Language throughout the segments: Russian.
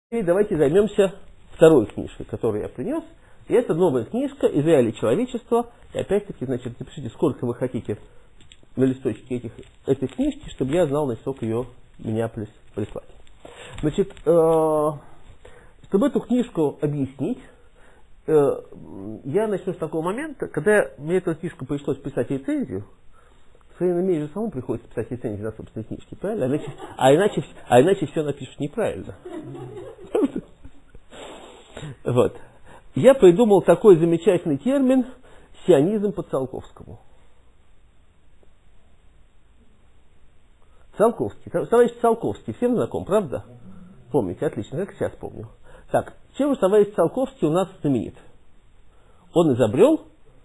И давайте займемся второй книжкой, которую я принес. И это новая книжка «Израиль и человечество». И опять-таки, значит, напишите, сколько вы хотите на листочке этой книжки, чтобы я знал, на сколько ее Миннеаполис прислать. Значит, чтобы эту книжку объяснить, я начну с такого момента, когда мне эту книжку пришлось писать рецензию. В своей мере же самому приходится писать рецензию на собственной книжке, правильно? А иначе все напишешь неправильно. Вот. Я придумал такой замечательный термин «сионизм по Циолковскому». Циолковский. Товарищ Циолковский всем знаком, правда? Помните, отлично, как сейчас помню. Так, чем же товарищ Циолковский у нас знаменит? Он изобрел?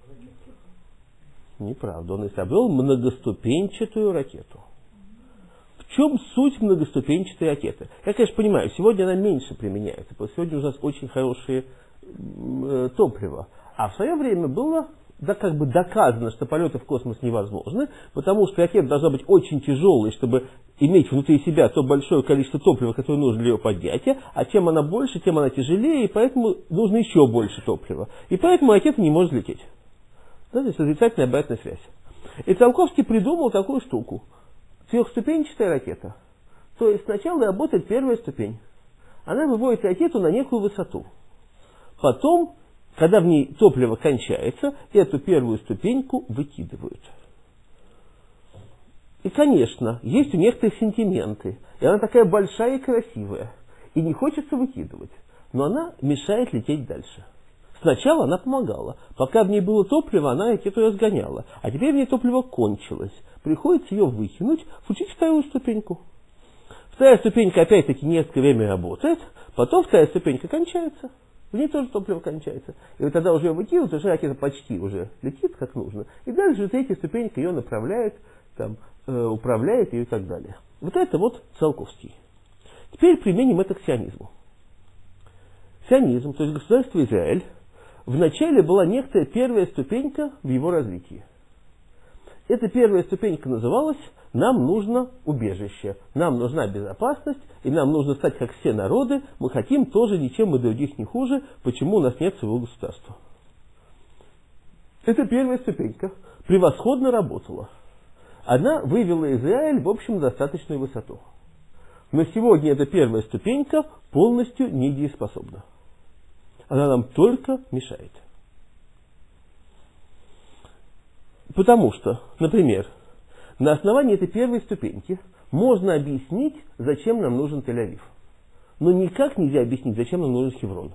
Неправда, он изобрел многоступенчатую ракету. В чем суть многоступенчатой ракеты? Я, конечно, понимаю, сегодня она меньше применяется, потому что сегодня у нас очень хорошее топливо. А в свое время было как бы доказано, что полеты в космос невозможны, потому что ракета должна быть очень тяжелой, чтобы иметь внутри себя то большое количество топлива, которое нужно для ее поднятия, а чем она больше, тем она тяжелее, и поэтому нужно еще больше топлива. И поэтому ракета не может лететь. Да, здесь отрицательная обратная связь. И Циолковский придумал такую штуку. Трехступенчатая ракета. То есть сначала работает первая ступень. Она выводит ракету на некую высоту. Потом, когда в ней топливо кончается, эту первую ступеньку выкидывают. И, конечно, есть у некоторых сентименты. И она такая большая и красивая. И не хочется выкидывать. Но она мешает лететь дальше. Сначала она помогала. Пока в ней было топливо, она ракету разгоняла. А теперь в ней топливо кончилось. Приходится ее выкинуть, включить вторую ступеньку. Вторая ступенька опять-таки некоторое время работает. Потом вторая ступенька кончается. В ней тоже топливо кончается. И вот тогда уже ее выкидывают, уже ракета почти уже летит как нужно. И дальше третья ступенька ее направляет, там, управляет ее и так далее. Вот это вот Циолковский. Теперь применим это к сионизму. Сионизм, то есть государство Израиль, вначале была некоторая первая ступенька в его развитии. Эта первая ступенька называлась «Нам нужно убежище, нам нужна безопасность, и нам нужно стать как все народы, мы хотим тоже ничем мы других не хуже, почему у нас нет своего государства». Эта первая ступенька превосходно работала. Она вывела Израиль в общем достаточную высоту. Но сегодня эта первая ступенька полностью недееспособна. Она нам только мешает. Потому что, например, на основании этой первой ступеньки можно объяснить, зачем нам нужен Тель-Авив. Но никак нельзя объяснить, зачем нам нужен Хеврон.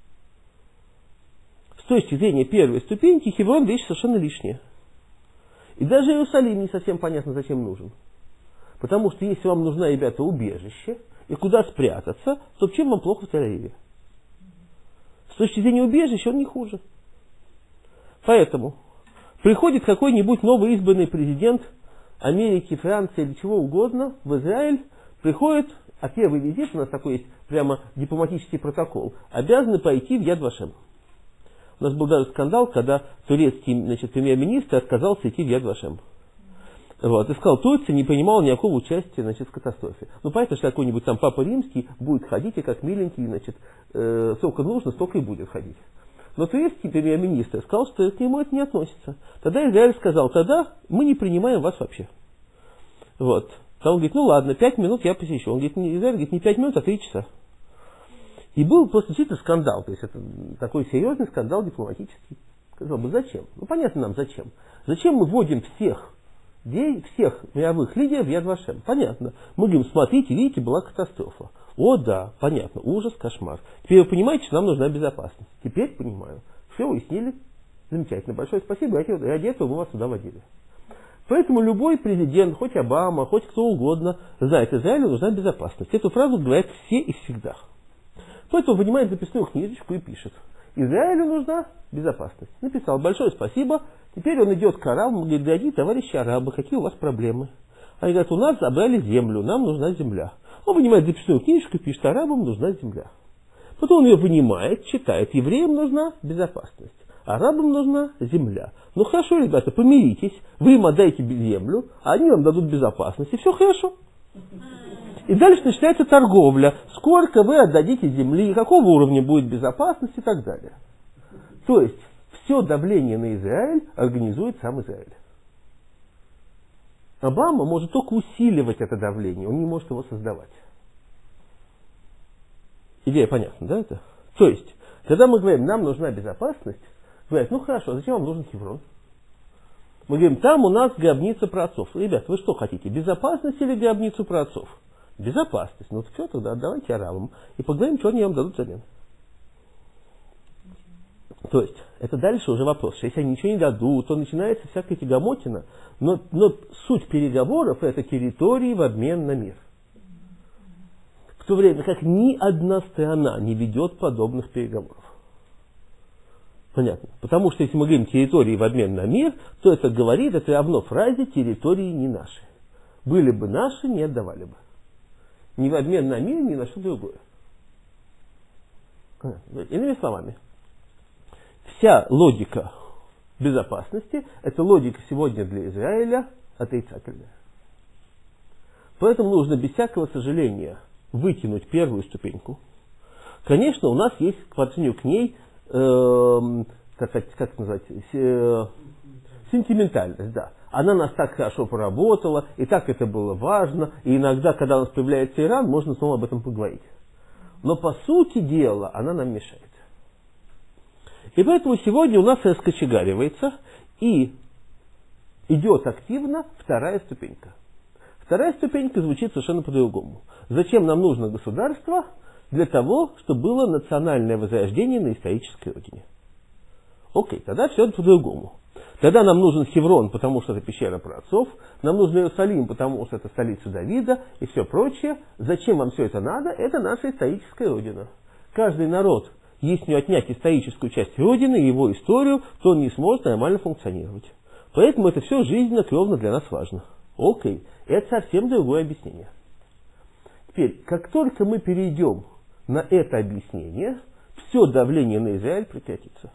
С точки зрения первой ступеньки Хеврон вещь совершенно лишняя. И даже Иерусалим не совсем понятно, зачем нужен. Потому что если вам нужно, ребята, убежище, и куда спрятаться, то чем вам плохо в Тель-Авиве? С точки зрения убежища он не хуже. Поэтому приходит какой-нибудь новый избранный президент Америки, Франции или чего угодно в Израиль, приходит, а первый визит, у нас такой есть прямо дипломатический протокол, обязаны пойти в Яд Вашем. У нас был даже скандал, когда турецкий, значит, премьер-министр отказался идти в Яд Вашем. Вот, и сказал, Турция не принимала никакого участия, значит, в катастрофе. Ну, понятно, что какой-нибудь там Папа Римский будет ходить, и как миленький, значит, сколько нужно, столько и будет ходить. Но турецкий премьер-министр сказал, что к нему это не относится. Тогда Израиль сказал, тогда мы не принимаем вас вообще. Вот. Тогда он говорит, ну ладно, 5 минут я посещу. Он говорит, Израиль говорит, не 5 минут, а 3 часа. И был просто действительно скандал, то есть это такой серьезный скандал дипломатический. Сказал бы, зачем? Ну, понятно нам, зачем. Зачем мы вводим всех мировых лидеров в Яд Вашем? Понятно. Мы говорим, смотрите, видите, была катастрофа. О, да, понятно, ужас, кошмар. Теперь вы понимаете, что нам нужна безопасность. Теперь понимаю. Все уяснили. Замечательно. Большое спасибо. Ради этого мы вас сюда водили. Поэтому любой президент, хоть Обама, хоть кто угодно, знает, Израилю нужна безопасность. Эту фразу говорят все и всегда. Поэтому вынимает записную книжечку и пишет. Израилю нужна безопасность. Написал, большое спасибо. Теперь он идет к арабам и говорит, дорогие товарищи арабы, какие у вас проблемы? Они говорят, у нас забрали землю, нам нужна земля. Он вынимает записную книжку и пишет, арабам нужна земля. Потом он ее вынимает, читает, евреям нужна безопасность, арабам нужна земля. Ну хорошо, ребята, помиритесь, вы им отдайте землю, а они вам дадут безопасность, и все хорошо. И дальше начинается торговля. Сколько вы отдадите земли, какого уровня будет безопасность и так далее. То есть, все давление на Израиль организует сам Израиль. Обама может только усиливать это давление, он не может его создавать. Идея понятна, да, это? То есть, когда мы говорим, нам нужна безопасность, говорят, ну хорошо, а зачем вам нужен Хеврон? Мы говорим, там у нас гробница праотцов. Ребят, вы что хотите, безопасность или гробницу праотцов? Безопасность. Ну что тогда, отдавайте арабам и поговорим, что они вам дадут взамен. То есть, это дальше уже вопрос. Если они ничего не дадут, то начинается всякая тягомотина. Но суть переговоров – это территории в обмен на мир. В то время как ни одна страна не ведет подобных переговоров. Понятно? Потому что если мы говорим территории в обмен на мир, то это говорит, это равно фразе территории не наши. Были бы наши, не отдавали бы. Ни в обмен на мир, ни на что другое. Иными словами, вся логика безопасности – это логика сегодня для Израиля отрицательная. Поэтому нужно без всякого сожаления вытянуть первую ступеньку. Конечно, у нас есть по отношению к ней, как назвать, сентиментальность, да. Она нас так хорошо поработала, и так это было важно, и иногда, когда у нас появляется Иран, можно снова об этом поговорить. Но по сути дела она нам мешает. И поэтому сегодня у нас раскочегаривается и идет активно вторая ступенька. Вторая ступенька звучит совершенно по-другому. Зачем нам нужно государство? Для того, чтобы было национальное возрождение на исторической родине. Окей, тогда все по-другому. Тогда нам нужен Хеврон, потому что это пещера праотцов, нам нужен Иерусалим, потому что это столица Давида и все прочее. Зачем вам все это надо? Это наша историческая родина. Каждый народ, если не отнять историческую часть родины, его историю, то он не сможет нормально функционировать. Поэтому это все жизненно, кровно для нас важно. Окей, это совсем другое объяснение. Теперь, как только мы перейдем на это объяснение, все давление на Израиль прекратится.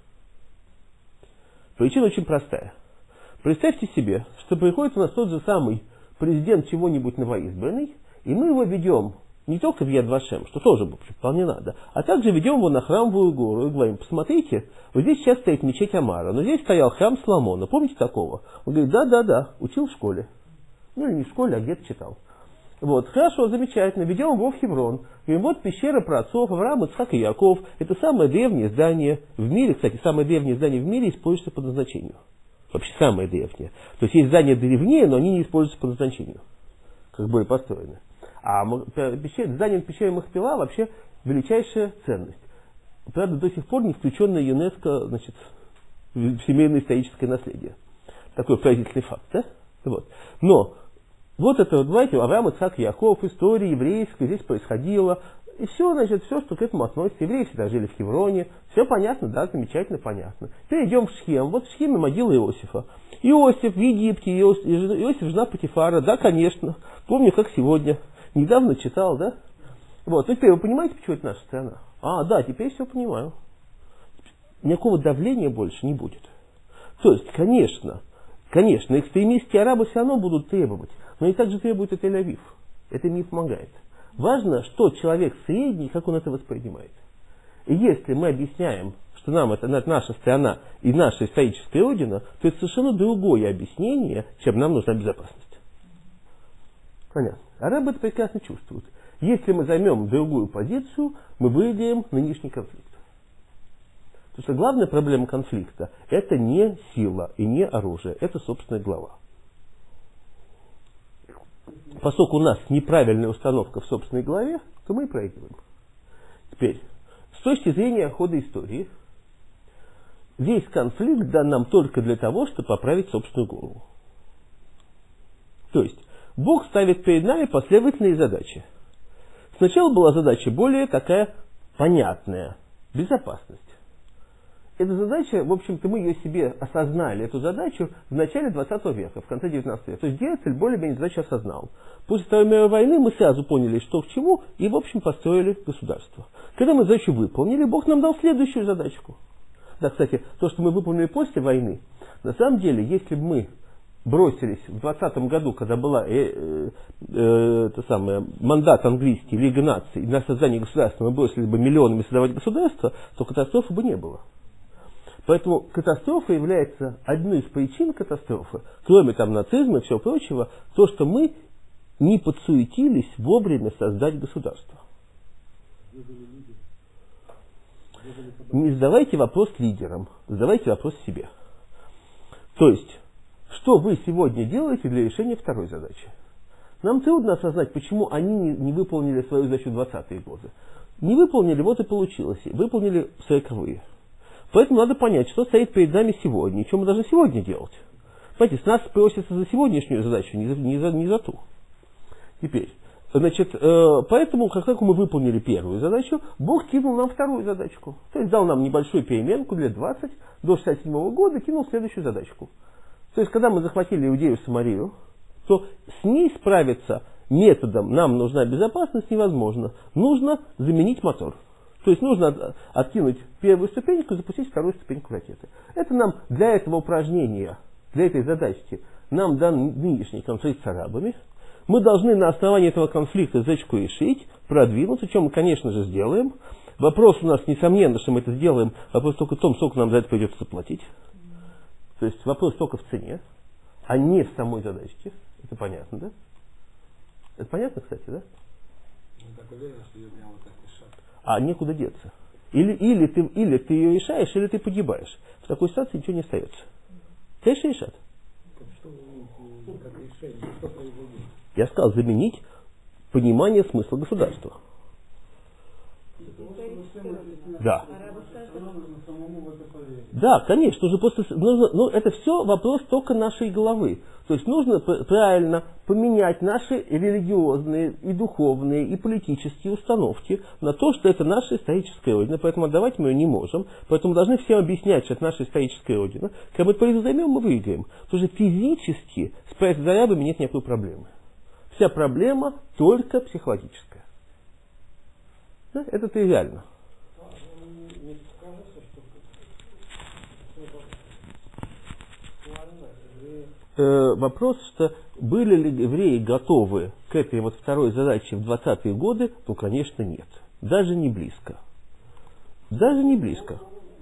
Причина очень простая. Представьте себе, что приходит у нас тот же самый президент чего-нибудь новоизбранный, и мы его ведем не только в Яд Вашем, что тоже вполне надо, а также ведем его на Храмовую гору и говорим, посмотрите, вот здесь сейчас стоит мечеть Амара, но здесь стоял храм Соломона, помните такого? Он говорит, да, учил в школе. Ну или не в школе, а где-то читал. Вот, хорошо, замечательно, ведем его в Хеврон. И вот пещера праотцов, Авраам, Ицхак и Яков. Это самое древнее здание в мире. Кстати, самое древнее здание в мире используется по назначению. Вообще самое древнее. То есть есть здания древнее, но они не используются по назначению. Как были построены. А здание пещеры Махпела вообще величайшая ценность. Правда, до сих пор не включенное ЮНЕСКО, значит, в семейное историческое наследие. Такой поразительный факт, да? Вот. Но вот это, вот, знаете, Авраам, Ицхак, Яков, история еврейская, здесь происходило. И все, значит, все, что к этому относится. Евреи всегда жили в Хевроне. Все понятно, да, замечательно понятно. Теперь идем в Шхем. Вот в Шхеме могила Иосифа. Иосиф в Египте, Иосиф жена Потифара, да, конечно. Помню, как сегодня. Недавно читал, да? Вот, ну теперь вы понимаете, почему это наша страна? А, да, теперь все понимаю. Никакого давления больше не будет. То есть, конечно, экстремистские арабы все равно будут требовать. Но и также требует и Тель-Авив. Это им не помогает. Важно, что человек средний, как он это воспринимает. И если мы объясняем, что нам это наша страна и наша историческая родина, то это совершенно другое объяснение, чем нам нужна безопасность. Понятно. Арабы это прекрасно чувствуют. Если мы займем другую позицию, мы выиграем нынешний конфликт. Потому что главная проблема конфликта – это не сила и не оружие, это собственная глава. Поскольку у нас неправильная установка в собственной голове, то мы и проигрываем. Теперь, с точки зрения хода истории, весь конфликт дан нам только для того, чтобы поправить собственную голову. То есть, Бог ставит перед нами последовательные задачи. Сначала была задача более такая понятная – безопасность. Эта задача, в общем-то, мы ее себе осознали, эту задачу, в начале 20 века, в конце 19 века. То есть Герцель более-менее задачу осознал. После Второй мировой войны мы сразу поняли, что к чему, и, в общем, построили государство. Когда мы задачу выполнили, Бог нам дал следующую задачку. Да, кстати, то, что мы выполнили после войны, на самом деле, если бы мы бросились в 2020 году, когда была мандат английский, Лига наций, на создание государства, мы бросили бы миллионами создавать государство, то катастрофы бы не было. Поэтому катастрофа является одной из причин катастрофы, кроме там нацизма и всего прочего, то, что мы не подсуетились вовремя создать государство. Не задавайте вопрос лидерам, задавайте вопрос себе. То есть, что вы сегодня делаете для решения второй задачи? Нам трудно осознать, почему они не выполнили свою задачу в 20-е годы. Не выполнили, вот и получилось. Выполнили в 40-е. Поэтому надо понять, что стоит перед нами сегодня, и что мы должны сегодня делать. Понимаете, с нас просится за сегодняшнюю задачу, не за ту. Теперь, значит, поэтому, как только мы выполнили первую задачу, Бог кинул нам вторую задачку. То есть дал нам небольшую переменку лет 20, до 67 года, кинул следующую задачку. То есть, когда мы захватили Иудею и Самарию, то с ней справиться методом «нам нужна безопасность» невозможно. Нужно заменить мотор. То есть нужно откинуть первую ступеньку и запустить вторую ступеньку ракеты. Это нам для этого упражнения, для этой задачи, нам дан нынешний конфликт с арабами. Мы должны на основании этого конфликта задачку решить, продвинуться, что мы, конечно же, сделаем. Вопрос у нас, несомненно, что мы это сделаем, вопрос только в том, сколько нам за это придется заплатить. То есть вопрос только в цене, а не в самой задачке. Это понятно, да? Это понятно, кстати, да? Я так уверен, что ее прямо так решат. А некуда деться. Или ты ее решаешь, или ты погибаешь. В такой ситуации ничего не остается. Конечно, решат. Как решение, что произойдет? Я сказал, заменить понимание смысла государства. Да. Да, конечно, уже просто нужно, это все вопрос только нашей головы. То есть нужно правильно поменять наши религиозные и духовные и политические установки на то, что это наша историческая родина, поэтому отдавать мы ее не можем, поэтому должны всем объяснять, что это наша историческая родина. Когда мы эту победу займем, мы выиграем. Потому что физически справиться с арабами нет никакой проблемы. Вся проблема только психологическая. Да? Это тривиально. Вопрос, что были ли евреи готовы к этой вот второй задаче в 20-е годы, ну, конечно, нет. Даже не близко. Даже не близко.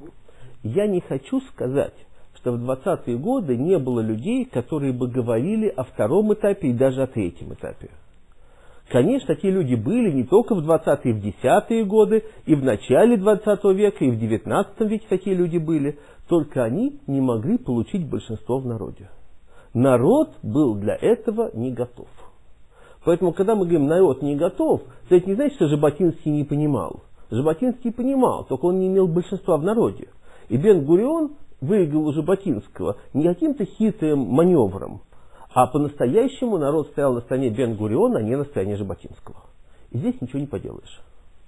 Я не хочу сказать, что в 20-е годы не было людей, которые бы говорили о втором этапе и даже о третьем этапе. Конечно, такие люди были не только в 20-е, в 10-е годы, и в начале 20 века, и в 19 веке такие люди были, только они не могли получить большинство в народе. Народ был для этого не готов. Поэтому, когда мы говорим «народ не готов», то это не значит, что Жаботинский не понимал. Жаботинский понимал, только он не имел большинства в народе. И Бен-Гурион выиграл у Жаботинского не каким-то хитрым маневром, а по-настоящему народ стоял на стороне Бен-Гуриона, а не на стороне Жаботинского. И здесь ничего не поделаешь.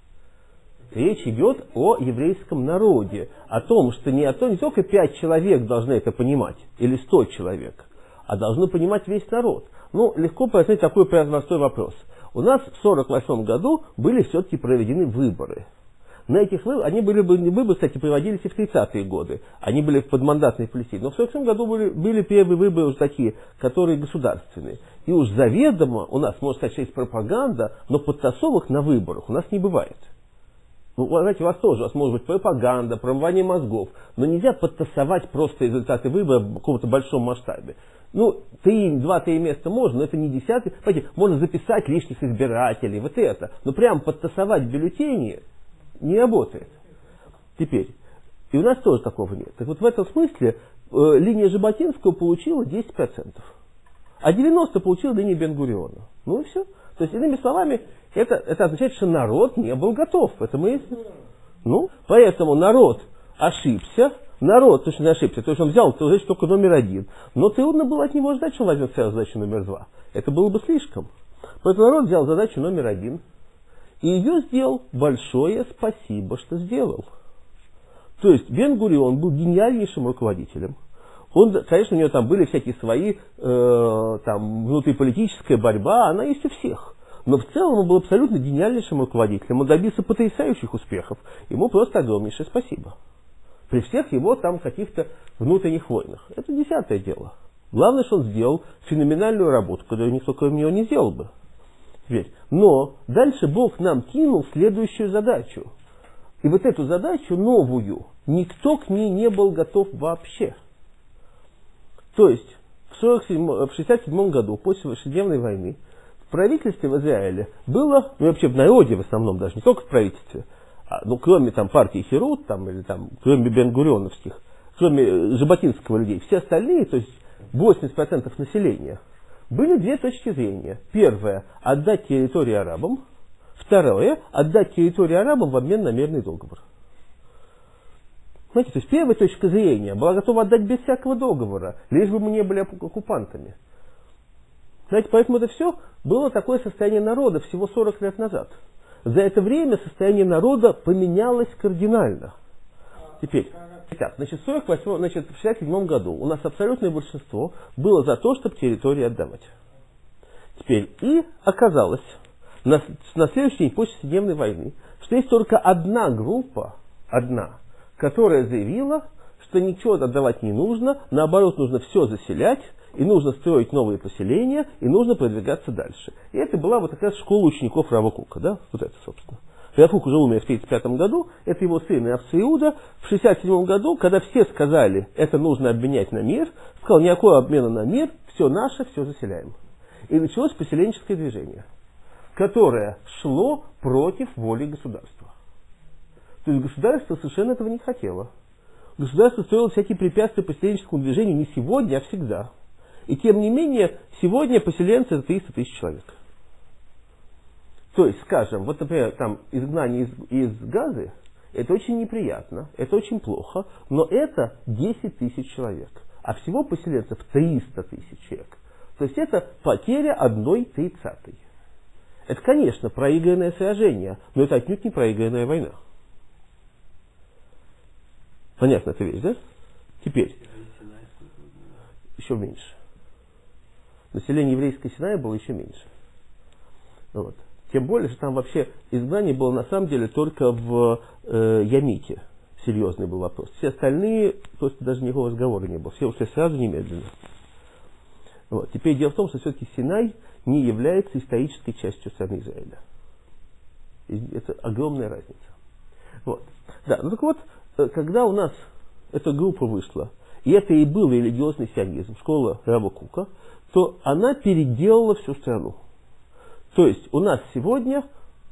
Речь идет о еврейском народе, о том, что не только 5 человек должны это понимать, или 100 человек, а должны понимать весь народ. Ну, легко пояснить такой простой вопрос. У нас в 1948 году были все-таки проведены выборы. На этих выборах, выборы, кстати, проводились и в 30-е годы. Они были в подмандатной Палестине. Но в 1947 году были первые выборы уже такие, которые государственные. И уж заведомо у нас, можно сказать, что есть пропаганда, но подтасовок на выборах у нас не бывает. Ну, знаете, у вас может быть пропаганда, промывание мозгов, но нельзя подтасовать просто результаты выборов в каком-то большом масштабе. Ну, 2-3 места можно, но это не десятки. Понимаете, можно записать лишних избирателей, вот это. Но прям подтасовать бюллетени не работает. Теперь, и у нас тоже такого нет. Так вот в этом смысле линия Жаботинского получила 10%. А 90% получила линия Бен-Гуриона. Ну и все. То есть, иными словами, это означает, что народ не был готов. Это мы... Ну, поэтому народ ошибся. Народ точно не ошибся. То есть он взял задачу только номер 1. Но трудно было от него ждать, что он возьмет задачу номер 2. Это было бы слишком. Поэтому народ взял задачу номер 1. И ее сделал. Большое спасибо, что сделал. То есть Бен-Гурион был гениальнейшим руководителем. Он, конечно, у него там были всякие свои, внутриполитическая борьба, она есть у всех. Но в целом он был абсолютно гениальнейшим руководителем. Он добился потрясающих успехов. Ему просто огромнейшее спасибо. При всех его там каких-то внутренних войнах. Это 10-е дело. Главное, что он сделал феноменальную работу, которую никто кроме него не сделал бы. Теперь. Но дальше Бог нам кинул следующую задачу. И вот эту задачу новую никто к ней не был готов вообще. То есть в 1967 году, после шестидневной войны, в правительстве в Израиле было, ну вообще в народе в основном, даже не только в правительстве, ну кроме там партии Херут, там, или там, кроме бен-гурионовских, кроме жаботинского людей, все остальные, то есть 80% населения, были две точки зрения. Первое – отдать территорию арабам. Второе – отдать территорию арабам в обмен на мирный договор. Знаете, то есть первая точка зрения была готова отдать без всякого договора, лишь бы мы не были оккупантами. Знаете, поэтому это все было такое состояние народа всего 40 лет назад. За это время состояние народа поменялось кардинально. Теперь, итак, значит, в 1967 году у нас абсолютное большинство было за то, чтобы территории отдавать. Теперь, и оказалось, на следующий день после шестидневной войны, что есть только одна группа, которая заявила, что ничего отдавать не нужно, наоборот, нужно все заселять, и нужно строить новые поселения, и нужно продвигаться дальше. И это была вот такая школа учеников Рава Кока, да, вот это, собственно. Рав Кук уже умер в 1935 году, это его сын Рав Иуда. В 1967 году, когда все сказали, это нужно обменять на мир, сказал, никакого обмена на мир, все наше, все заселяем. И началось поселенческое движение, которое шло против воли государства. То есть государство совершенно этого не хотело. Государство строило всякие препятствия поселенческому движению не сегодня, а всегда. И тем не менее, сегодня поселенцы это 300 тысяч человек. То есть, скажем, вот, например, там изгнание из Газы, это очень неприятно, это очень плохо, но это 10 тысяч человек. А всего поселенцев 300 тысяч человек. То есть это потеря 1/30. Это, конечно, проигранное сражение, но это отнюдь не проигранная война. Понятно эта вещь, да? Теперь. Еще меньше. Население еврейской Синая было еще меньше. Вот. Тем более, что там вообще изгнание было на самом деле только в Ямике. Серьезный был вопрос. Все остальные, просто даже никакого разговора не было. Все ушли сразу немедленно. Вот. Теперь дело в том, что все-таки Синай не является исторической частью страны Израиля. Это огромная разница. Вот. Да, ну так вот, когда у нас эта группа вышла, и это и был религиозный сионизм, школа Рава Кука, то она переделала всю страну. То есть у нас сегодня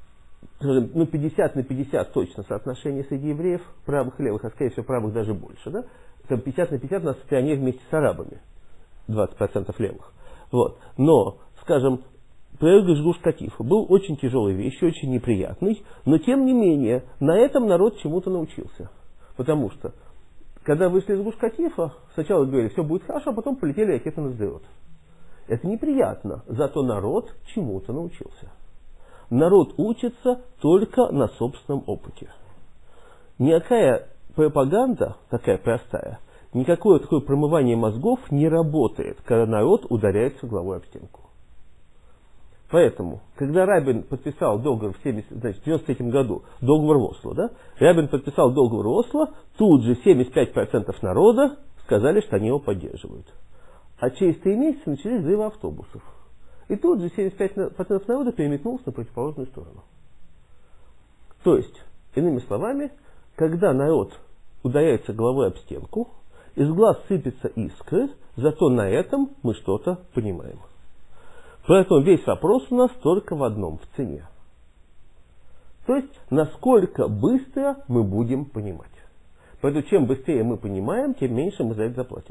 50 на 50 точно соотношение среди евреев, правых и левых, а скорее всего правых даже больше. Да? Там 50 на 50 у нас в стране вместе с арабами, 20% левых. Вот. Но, скажем, проигрыш Гуш-Катифа был очень тяжелой вещью, очень неприятный, но тем не менее на этом народ чему-то научился. Потому что, когда вышли из Гуш-Катифа, сначала говорили, все будет хорошо, а потом полетели ракеты на Сдерот. Это неприятно, зато народ чему-то научился. Народ учится только на собственном опыте. Никакая пропаганда, такая простая, никакое такое промывание мозгов не работает, когда народ ударяется головой об стенку. Поэтому, когда Рабин подписал договор в 1993 году, договор в Осло, да, Рабин подписал договор в Осло, тут же 75% народа сказали, что они его поддерживают. А через 3 месяца начались взрывы автобусов. И тут же 75% народа переметнулся на противоположную сторону. То есть, иными словами, когда народ ударяется головой об стенку, из глаз сыпятся искры, зато на этом мы что-то понимаем. Поэтому весь вопрос у нас только в одном, в цене. То есть, насколько быстро мы будем понимать. Поэтому чем быстрее мы понимаем, тем меньше мы за это заплатим.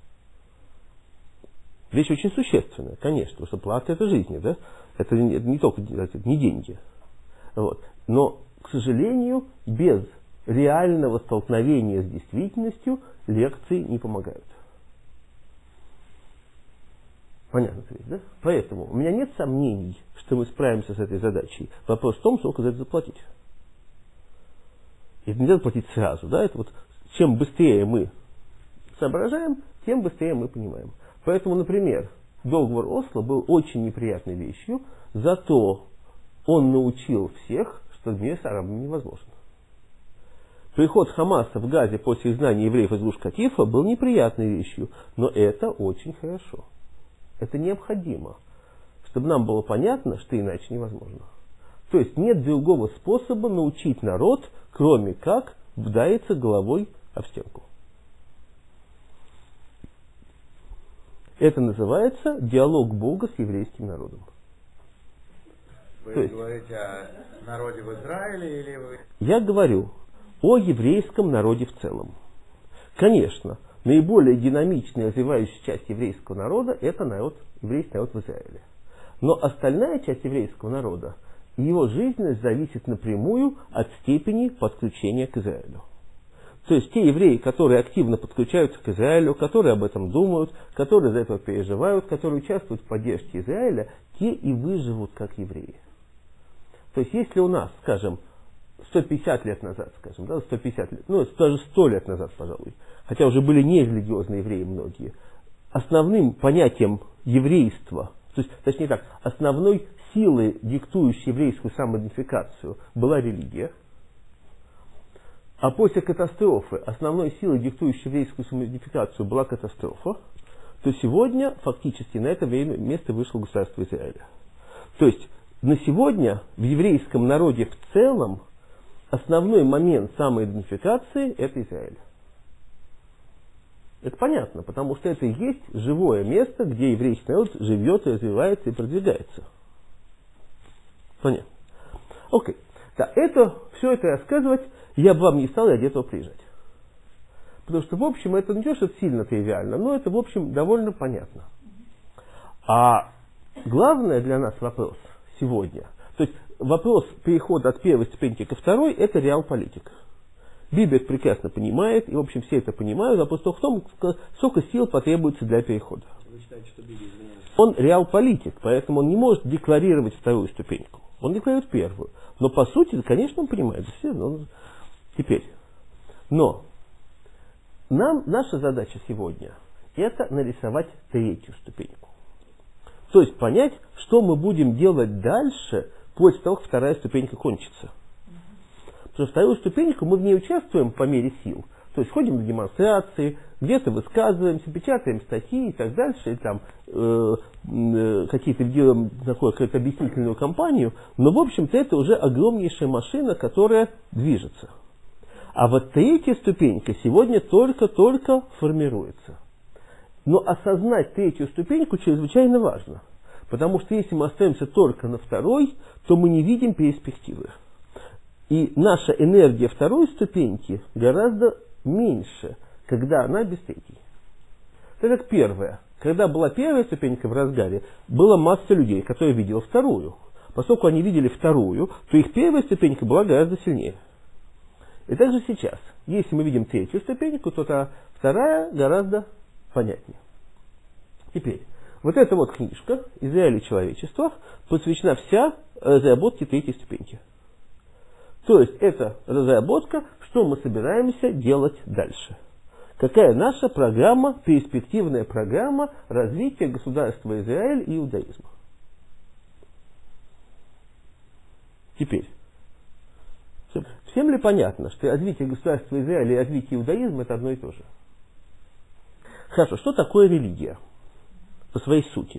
Вещь очень существенная, конечно, потому что плата это жизнь, да? Это не только не деньги. Вот. Но, к сожалению, без реального столкновения с действительностью лекции не помогают. Понятно, да? Поэтому у меня нет сомнений, что мы справимся с этой задачей. Вопрос в том, сколько за это заплатить. И это нельзя заплатить сразу, да? Это вот чем быстрее мы соображаем, тем быстрее мы понимаем. Поэтому, например, договор Осло был очень неприятной вещью, зато он научил всех, что мир с арабами невозможен. Приход Хамаса в Газе после изгнания евреев из Гуш-Катифа был неприятной вещью, но это очень хорошо. Это необходимо, чтобы нам было понятно, что иначе невозможно. То есть нет другого способа научить народ, кроме как вдариться головой об стенку. Это называется диалог Бога с еврейским народом. Вы говорите о народе в Израиле или вы... Я говорю о еврейском народе в целом. Конечно, наиболее динамичная развивающая часть еврейского народа – это еврейский народ в Израиле. Но остальная часть еврейского народа, его жизненность зависит напрямую от степени подключения к Израилю. То есть те евреи, которые активно подключаются к Израилю, которые об этом думают, которые за это переживают, которые участвуют в поддержке Израиля, те и выживут как евреи. То есть если у нас, скажем, 150 лет назад, скажем, да, 150 лет, ну, даже 100 лет назад, пожалуй, хотя уже были нерелигиозные евреи многие, основным понятием еврейства, то есть, точнее так, основной силой, диктующей еврейскую самоидентификацию, была религия, а после катастрофы основной силой, диктующей еврейскую самоидентификацию, была катастрофа, то сегодня фактически на это место вышло государство Израиля. То есть на сегодня в еврейском народе в целом основной момент самоидентификации – это Израиль. Это понятно, потому что это и есть живое место, где еврейский народ живет, развивается и продвигается. Понятно. Окей. Да, все это рассказывать я бы вам не стал ради этого приезжать. Потому что, в общем, это не то, что сильно тривиально, но это, в общем, довольно понятно. А главное для нас вопрос сегодня, то есть вопрос перехода от первой ступеньки ко второй, это реал-политика. Библия это прекрасно понимает, и, в общем, все это понимают, вопрос только в том, сколько сил потребуется для перехода. Вы считаете, что Библия изменяется? Он реал-политик, поэтому он не может декларировать вторую ступеньку. Он декларирует первую. Но, по сути, конечно, он понимает. Теперь. Но наша задача сегодня – это нарисовать третью ступеньку. То есть понять, что мы будем делать дальше, после того, как вторая ступенька кончится. Потому что вторую ступеньку мы в ней участвуем по мере сил. То есть ходим на демонстрации, где-то высказываемся, печатаем статьи и так дальше, и там какие-то делаем какую-то объяснительную кампанию, но в общем-то это уже огромнейшая машина, которая движется. А вот третья ступенька сегодня только-только формируется. Но осознать третью ступеньку чрезвычайно важно, потому что если мы остаемся только на второй, то мы не видим перспективы. И наша энергия второй ступеньки гораздо меньше, когда она без третьей. Это как первая. Когда была первая ступенька в разгаре, была масса людей, которые видели вторую. Поскольку они видели вторую, то их первая ступенька была гораздо сильнее. И также сейчас. Если мы видим третью ступеньку, то та вторая гораздо понятнее. Теперь, вот эта вот книжка «Израиль и человечество» посвящена вся разработке третьей ступеньки. То есть это разработка, что мы собираемся делать дальше. Какая наша программа, перспективная программа развития государства Израиль и иудаизма. Теперь, всем ли понятно, что развитие государства Израиль и развитие иудаизма это одно и то же? Хорошо, что такое религия по своей сути?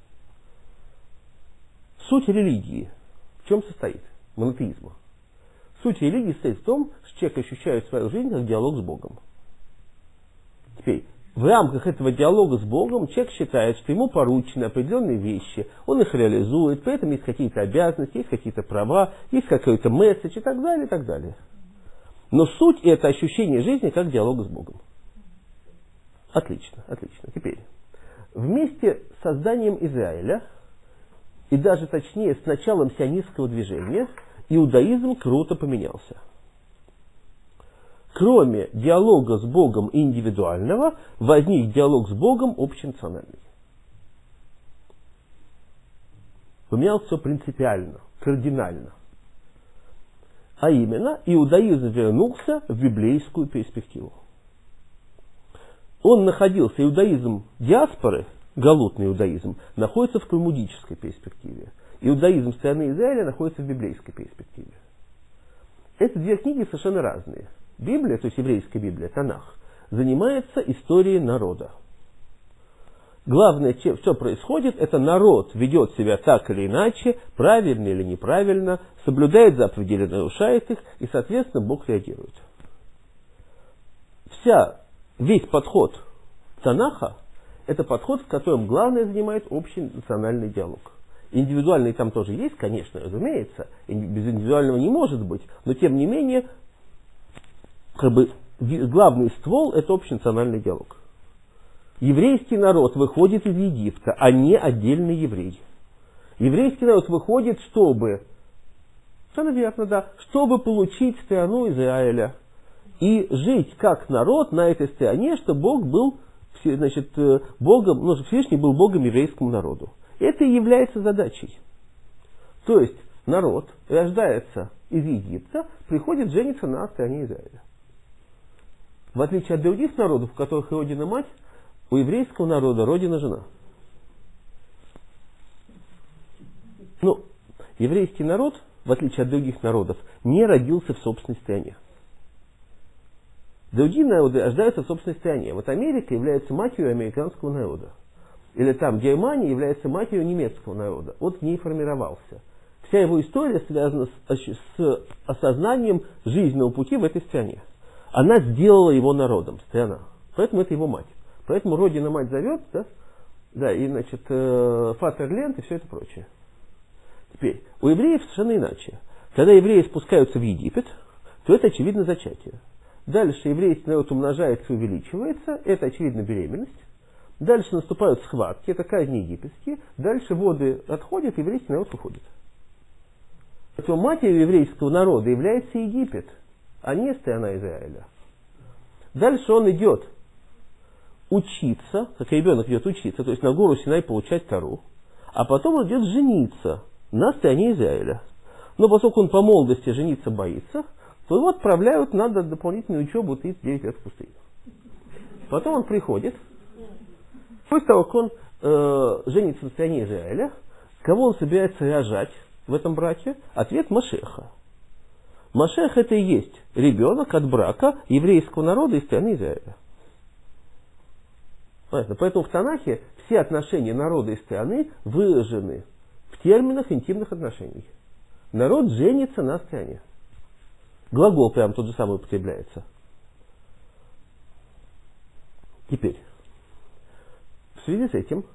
Суть религии в чем состоит? Монотеизма. Суть религии состоит в том, что человек ощущает свою жизнь как диалог с Богом. Теперь, в рамках этого диалога с Богом человек считает, что ему поручены определенные вещи, он их реализует, при этом есть какие-то обязанности, есть какие-то права, есть какой-то месседж и так далее, и так далее. Но суть – это ощущение жизни как диалога с Богом. Отлично, отлично. Теперь, вместе с созданием Израиля, и даже точнее с началом сионистского движения, иудаизм круто поменялся. Кроме диалога с Богом индивидуального, возник диалог с Богом общенациональный. Поменялся все принципиально, кардинально. А именно, иудаизм вернулся в библейскую перспективу. Он находился, иудаизм диаспоры, галутный иудаизм, находится в талмудической перспективе. Иудаизм страны Израиля находится в библейской перспективе. Это две книги совершенно разные. Библия, то есть еврейская Библия, Танах, занимается историей народа. Главное, что происходит, это народ ведет себя так или иначе, правильно или неправильно, соблюдает заповеди или нарушает их, и, соответственно, Бог реагирует. Весь подход Танаха – это подход, в котором главное занимает общий национальный диалог. Индивидуальный там тоже есть, конечно, разумеется, без индивидуального не может быть, но тем не менее, главный ствол – это общенациональный диалог. Еврейский народ выходит из Египта, а не отдельный еврей. Еврейский народ выходит, чтобы получить страну Израиля и жить как народ на этой стране, чтобы Бог был, Богом, Всевышний был Богом еврейскому народу. Это и является задачей. То есть народ рождается из Египта, приходит жениться на стране Израиля. В отличие от других народов, у которых родина мать, у еврейского народа родина жена. Еврейский народ, в отличие от других народов, не родился в собственной стране. Другие народы рождаются в собственной стране. Вот Америка является матерью американского народа. Или там Германия является матерью немецкого народа. Он в ней формировался. Вся его история связана с осознанием жизненного пути в этой стране. Она сделала его народом, страна. Поэтому это его мать. Поэтому родина мать зовет, Фатерленд и все это прочее. Теперь, у евреев совершенно иначе. Когда евреи спускаются в Египет, то это очевидно зачатие. Дальше еврейский народ умножается и увеличивается, это очевидно беременность. Дальше наступают схватки, это казни египетские. Дальше воды отходят, еврейский народ уходит. Поэтому матерью еврейского народа является Египет, а не страна Израиля. Дальше он идет учиться, как ребенок идет учиться, то есть на гору Синай получать Тору, а потом он идет жениться на стране Израиля. Но поскольку он по молодости жениться боится, то его отправляют на дополнительную учебу 39 лет в пустыне. Потом он приходит, после того, как он женится на стране Израиля, кого он собирается рожать в этом браке? Ответ – Машеха. Машех – это и есть ребенок от брака еврейского народа и страны Израиля. Понятно? Поэтому в Танахе все отношения народа и страны выражены в терминах интимных отношений. Народ женится на стране. Глагол прям тот же самый употребляется. Теперь, в связи с этим,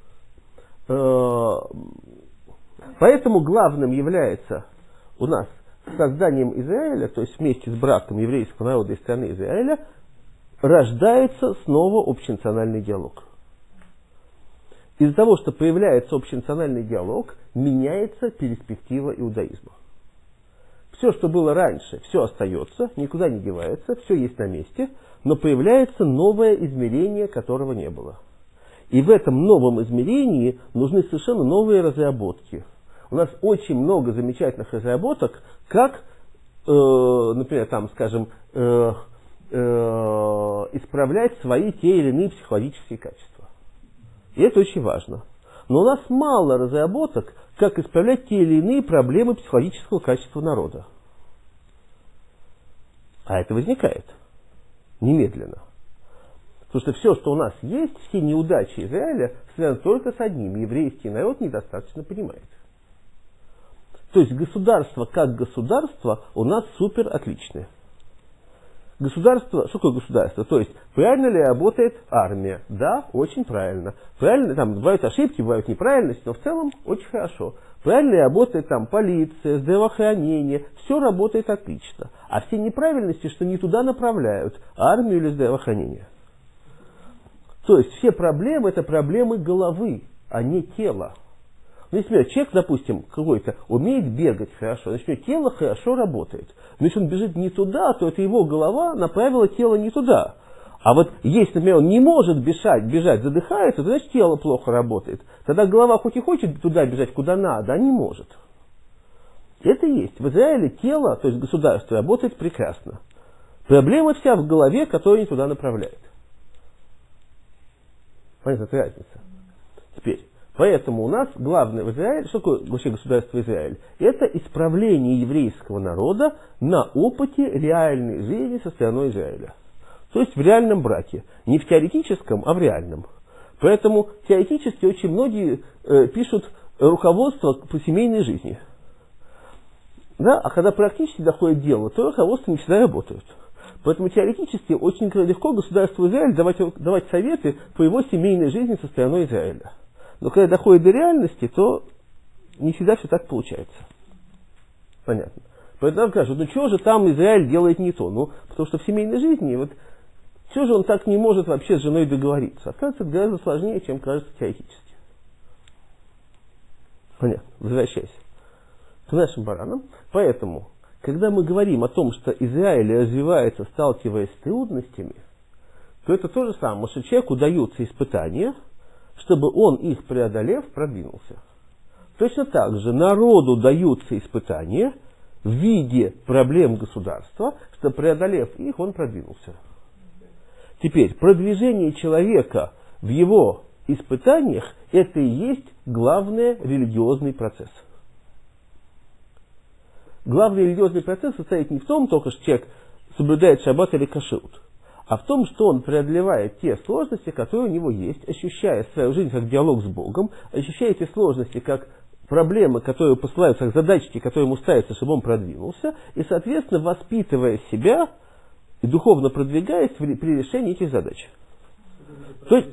поэтому главным является у нас созданием Израиля, то есть вместе с браком еврейского народа и страны Израиля, рождается снова общенациональный диалог. Из-за того, что появляется общенациональный диалог, меняется перспектива иудаизма. Все, что было раньше, все остается, никуда не девается, все есть на месте, но появляется новое измерение, которого не было. И в этом новом измерении нужны совершенно новые разработки. У нас очень много замечательных разработок, как, например, исправлять свои те или иные психологические качества. И это очень важно. Но у нас мало разработок, как исправлять те или иные проблемы психологического качества народа. А это возникает немедленно. Потому что все, что у нас есть, все неудачи Израиля, связаны только с одним. Еврейский народ недостаточно понимает. То есть государство как государство у нас супер отличное. Государство, что такое государство? То есть, правильно ли работает армия? Да, очень правильно. Правильно, там бывают ошибки, бывают неправильности, но в целом очень хорошо. Правильно ли работает там полиция, здравоохранение? Все работает отлично. А все неправильности, что не туда направляют, армию или здравоохранение. То есть, все проблемы – это проблемы головы, а не тела. Ну, если человек, допустим, какой-то умеет бегать хорошо, значит, у него тело хорошо работает. Но если он бежит не туда, то это его голова направила тело не туда. А вот если, например, он не может бежать, задыхается, то значит тело плохо работает. Тогда голова хоть и хочет туда бежать, куда надо, а не может. Это есть. В Израиле тело, то есть государство, работает прекрасно. Проблема вся в голове, которая не туда направляет. Понятно, это разница. Теперь. Поэтому у нас главное в Израиле, что такое вообще государство Израиль? Это исправление еврейского народа на опыте реальной жизни со стороной Израиля. То есть в реальном браке. Не в теоретическом, а в реальном. Поэтому теоретически очень многие пишут руководство по семейной жизни. Да? А когда практически доходит дело, то руководства не всегда работают. Поэтому теоретически очень легко государству Израиль давать советы по его семейной жизни со стороной Израиля. Но когда доходит до реальности, то не всегда все так получается. Понятно. Поэтому скажут, ну что же там Израиль делает не то? Ну, потому что в семейной жизни, вот, что же он так не может вообще с женой договориться? Оказывается, это гораздо сложнее, чем кажется теоретически. Понятно. Возвращайся к нашим баранам. Поэтому, когда мы говорим о том, что Израиль развивается, сталкиваясь с трудностями, то это то же самое, что человеку даются испытания, чтобы он их преодолев, продвинулся. Точно так же народу даются испытания в виде проблем государства, что преодолев их, он продвинулся. Теперь, продвижение человека в его испытаниях, это и есть главный религиозный процесс. Главный религиозный процесс состоит не в том, только что человек соблюдает шаббат или кашрут, а в том, что он преодолевает те сложности, которые у него есть, ощущая свою жизнь как диалог с Богом, ощущая эти сложности как проблемы, которые посылаются, как задачки, которые ему ставятся, чтобы он продвинулся, и, соответственно, воспитывая себя и духовно продвигаясь при решении этих задач. То есть,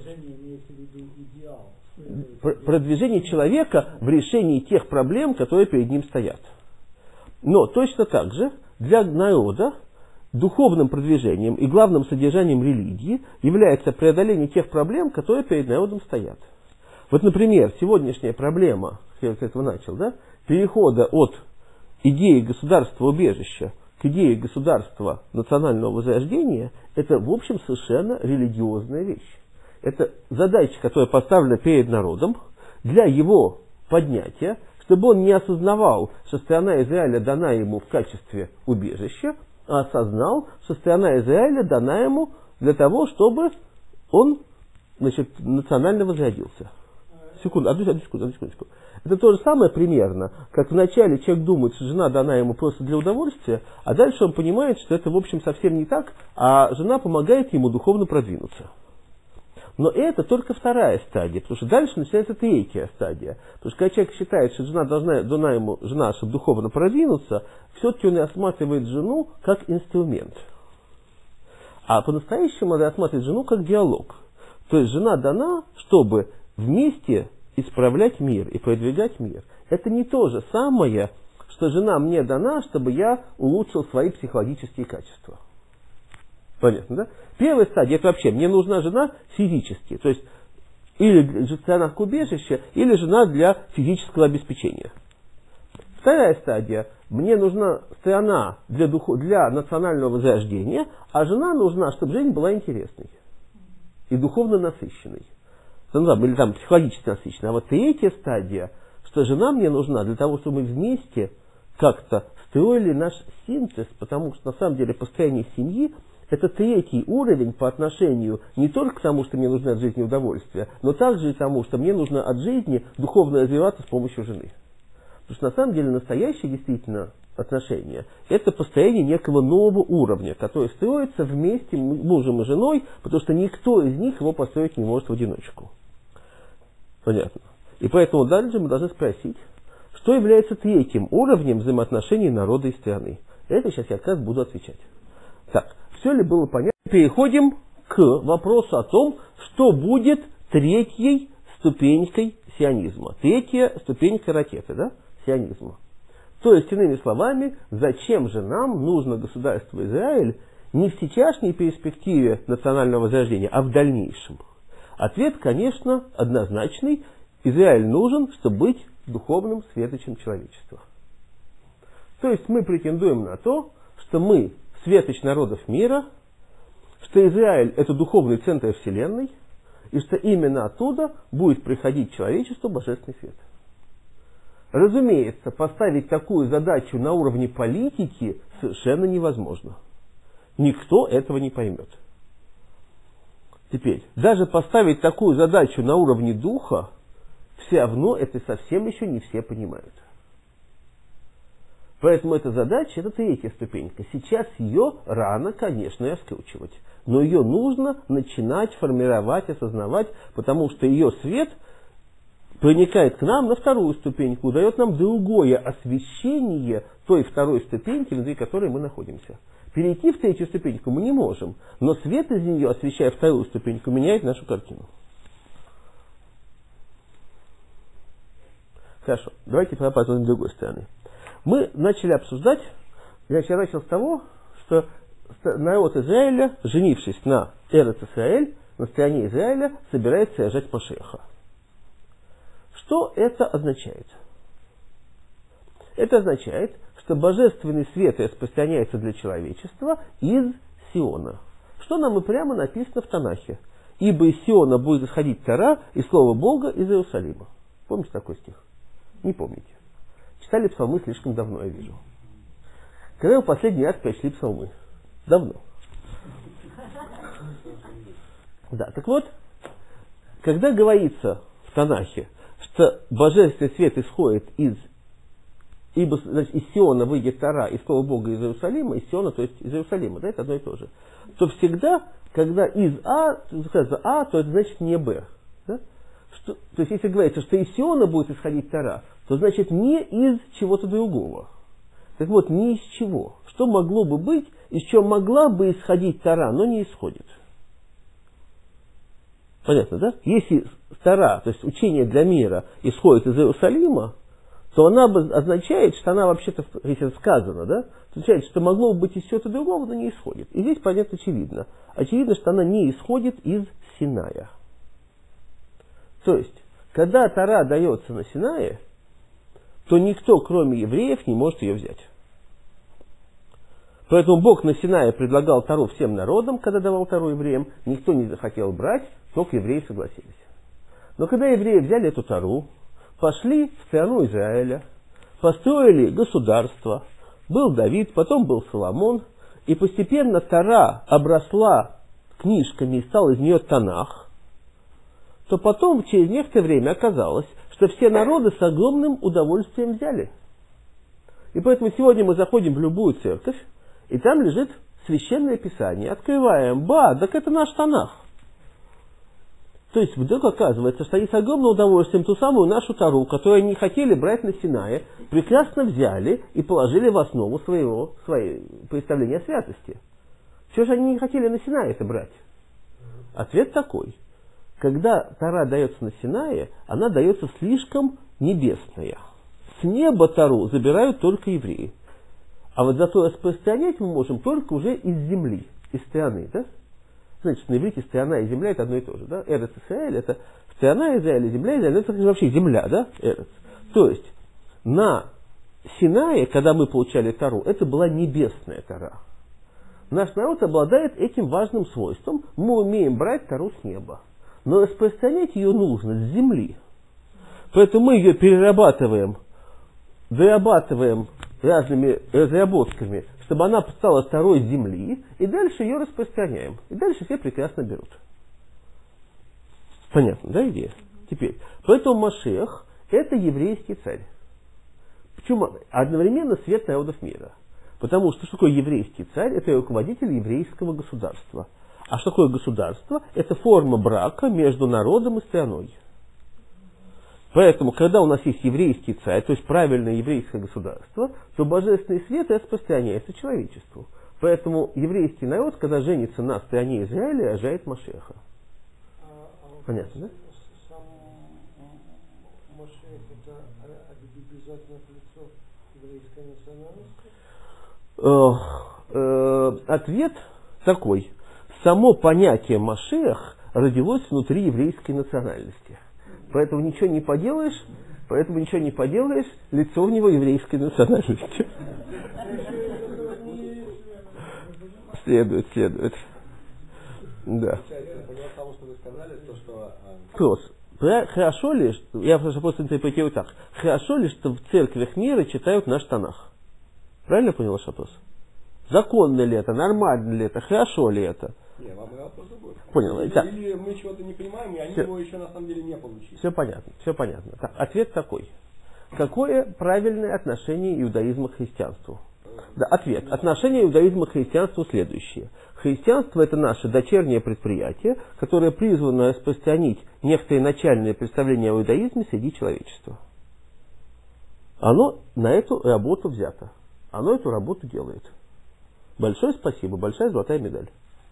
продвижение человека в решении тех проблем, которые перед ним стоят. Но точно так же для народа духовным продвижением и главным содержанием религии является преодоление тех проблем, которые перед народом стоят. Вот, например, сегодняшняя проблема, я с этого начал, да, перехода от идеи государства-убежища к идее государства национального возрождения, это, в общем, совершенно религиозная вещь. Это задача, которая поставлена перед народом для его поднятия, чтобы он не осознавал, что страна Израиля дана ему в качестве убежища, а осознал, что страна Израиля дана ему для того, чтобы он, значит, национально возродился. Одну секундочку. Это то же самое примерно, как вначале человек думает, что жена дана ему просто для удовольствия, а дальше он понимает, что это, в общем, совсем не так, а жена помогает ему духовно продвинуться. Но это только вторая стадия, потому что дальше начинается третья стадия. Потому что когда человек считает, что жена дана ему, чтобы духовно продвинуться, все-таки он рассматривает жену как инструмент. А по-настоящему надо рассматривать жену как диалог. То есть жена дана, чтобы вместе исправлять мир и продвигать мир. Это не то же самое, что жена мне дана, чтобы я улучшил свои психологические качества. Понятно, да? Первая стадия, это вообще, мне нужна жена физически, то есть или страна убежища, или жена для физического обеспечения. Вторая стадия, мне нужна страна для национального возрождения, а жена нужна, чтобы жизнь была интересной и духовно насыщенной. Или там психологически насыщенной. А вот третья стадия, что жена мне нужна для того, чтобы мы вместе как-то строили наш синтез, потому что на самом деле построение семьи это третий уровень по отношению не только к тому, что мне нужно от жизни удовольствие, но также и к тому, что мне нужно от жизни духовно развиваться с помощью жены. Потому что на самом деле настоящее действительно отношение – это построение некого нового уровня, который строится вместе мужем и женой, потому что никто из них его построить не может в одиночку. Понятно. И поэтому дальше мы должны спросить, что является третьим уровнем взаимоотношений народа и страны. Это сейчас я как раз буду отвечать. Так. Все ли было понятно? Переходим к вопросу о том, что будет третьей ступенькой сионизма. Третья ступенька ракеты, да, сионизма. То есть, иными словами, зачем же нам нужно государство Израиль не в сейчасшней перспективе национального возрождения, а в дальнейшем? Ответ, конечно, однозначный. Израиль нужен, чтобы быть духовным светочем человечества. То есть, мы претендуем на то, что мы светоч народов мира, что Израиль – это духовный центр Вселенной, и что именно оттуда будет приходить человечеству божественный свет. Разумеется, поставить такую задачу на уровне политики совершенно невозможно. Никто этого не поймет. Теперь, даже поставить такую задачу на уровне духа все равно это совсем еще не все понимают. Поэтому эта задача, это третья ступенька. Сейчас ее рано, конечно, раскручивать. Но ее нужно начинать формировать, осознавать, потому что ее свет проникает к нам на вторую ступеньку, дает нам другое освещение той второй ступеньки, внутри которой мы находимся. Перейти в третью ступеньку мы не можем, но свет из нее, освещая вторую ступеньку, меняет нашу картину. Хорошо, давайте посмотрим с другой стороны. Мы начали обсуждать, я начал с того, что народ Израиля, женившись на Эрец Исраэль, на стороне Израиля, собирается рожать Машеха. Что это означает? Это означает, что божественный свет распространяется для человечества из Сиона. Что нам и прямо написано в Танахе. Ибо из Сиона будет исходить Тора и Слово Бога из Иерусалима. Помните такой стих? Не помните. Читали псалмы слишком давно, я вижу. Когда вы последний раз прочли псалмы? Давно. Да, так вот, когда говорится в Танахе, что божественный свет исходит ибо значит, из Сиона выйдет Тора и Слово Бога из Иерусалима, из Сиона, то есть из Иерусалима, да, это одно и то же, то всегда, когда из сказано А, то это значит не Б. Да? То есть если говорится, что из Сиона будет исходить Тора, то значит не из чего-то другого. Так вот, не из чего. Что могло бы быть, из чего могла бы исходить Тора, но не исходит. Понятно, да? Если Тора, то есть учение для мира, исходит из Иерусалима, то она означает, что она вообще-то, если сказано, да, означает, что могло бы быть из чего-то другого, но не исходит. И здесь, понятно, очевидно. Очевидно, что она не исходит из Синая. То есть, когда Тора дается на Синае, то никто, кроме евреев, не может ее взять. Поэтому Бог на Синае предлагал Тору всем народам, когда давал Тору евреям, никто не захотел брать, только евреи согласились. Но когда евреи взяли эту Тору, пошли в страну Израиля, построили государство, был Давид, потом был Соломон, и постепенно Тора обросла книжками и стал из нее Танах, то потом, через некоторое время, оказалось, что все народы с огромным удовольствием взяли. И поэтому сегодня мы заходим в любую церковь, и там лежит священное писание. Открываем, так это наш Танах. То есть вдруг оказывается, что они с огромным удовольствием ту самую нашу Тору, которую они хотели брать на Синае, прекрасно взяли и положили в основу своего представления о святости. Чего же они не хотели на Синае это брать? Ответ такой. Когда Тора дается на Синае, она дается слишком небесная. С неба Тору забирают только евреи. А вот зато распространять мы можем только уже из земли, из страны. Да? Значит, на иврите страна и земля это одно и то же. Да? Эрец Исраэль это страна Израиля, земля Израиля, это вообще земля, да? Эрец. То есть на Синае, когда мы получали Тору, это была небесная Тора. Наш народ обладает этим важным свойством. Мы умеем брать Тору с неба. Но распространять ее нужно с земли. Поэтому мы ее перерабатываем, дорабатываем разными разработками, чтобы она стала Торой земли, и дальше ее распространяем. И дальше все прекрасно берут. Понятно, да, идея? Теперь, поэтому Машиах – это еврейский царь. Почему? Одновременно свет народов мира. Потому что такое еврейский царь? Это руководитель еврейского государства. А что такое государство? Это форма брака между народом и страной. Поэтому, когда у нас есть еврейский царь, то есть правильное еврейское государство, то божественный свет распространяется человечеству. Поэтому еврейский народ, когда женится на стране Израиля, рожает Машеха. Понятно, да? Сам Машех это обязательно лицо еврейской национальности? Ответ такой. Само понятие Машех родилось внутри еврейской национальности. Поэтому ничего не поделаешь, лицо у него еврейской национальности. Следует. Да. Вопрос. Хорошо ли, я просто интерпретирую так, хорошо ли, что в церквях мира читают наш Танах? Правильно понял ваш вопрос? Законно ли это, нормально ли это, хорошо ли это? понял. Или мы чего-то не понимаем, и они Всё. его еще на самом деле не получили. Все понятно, все понятно. Так, ответ такой. Какое правильное отношение иудаизма к христианству? Да, ответ. Отношение иудаизма к христианству следующее. Христианство — это наше дочернее предприятие, которое призвано распространить некоторые начальные представления о иудаизме среди человечества. Оно на эту работу взято. Оно эту работу делает. Большое спасибо, большая золотая медаль.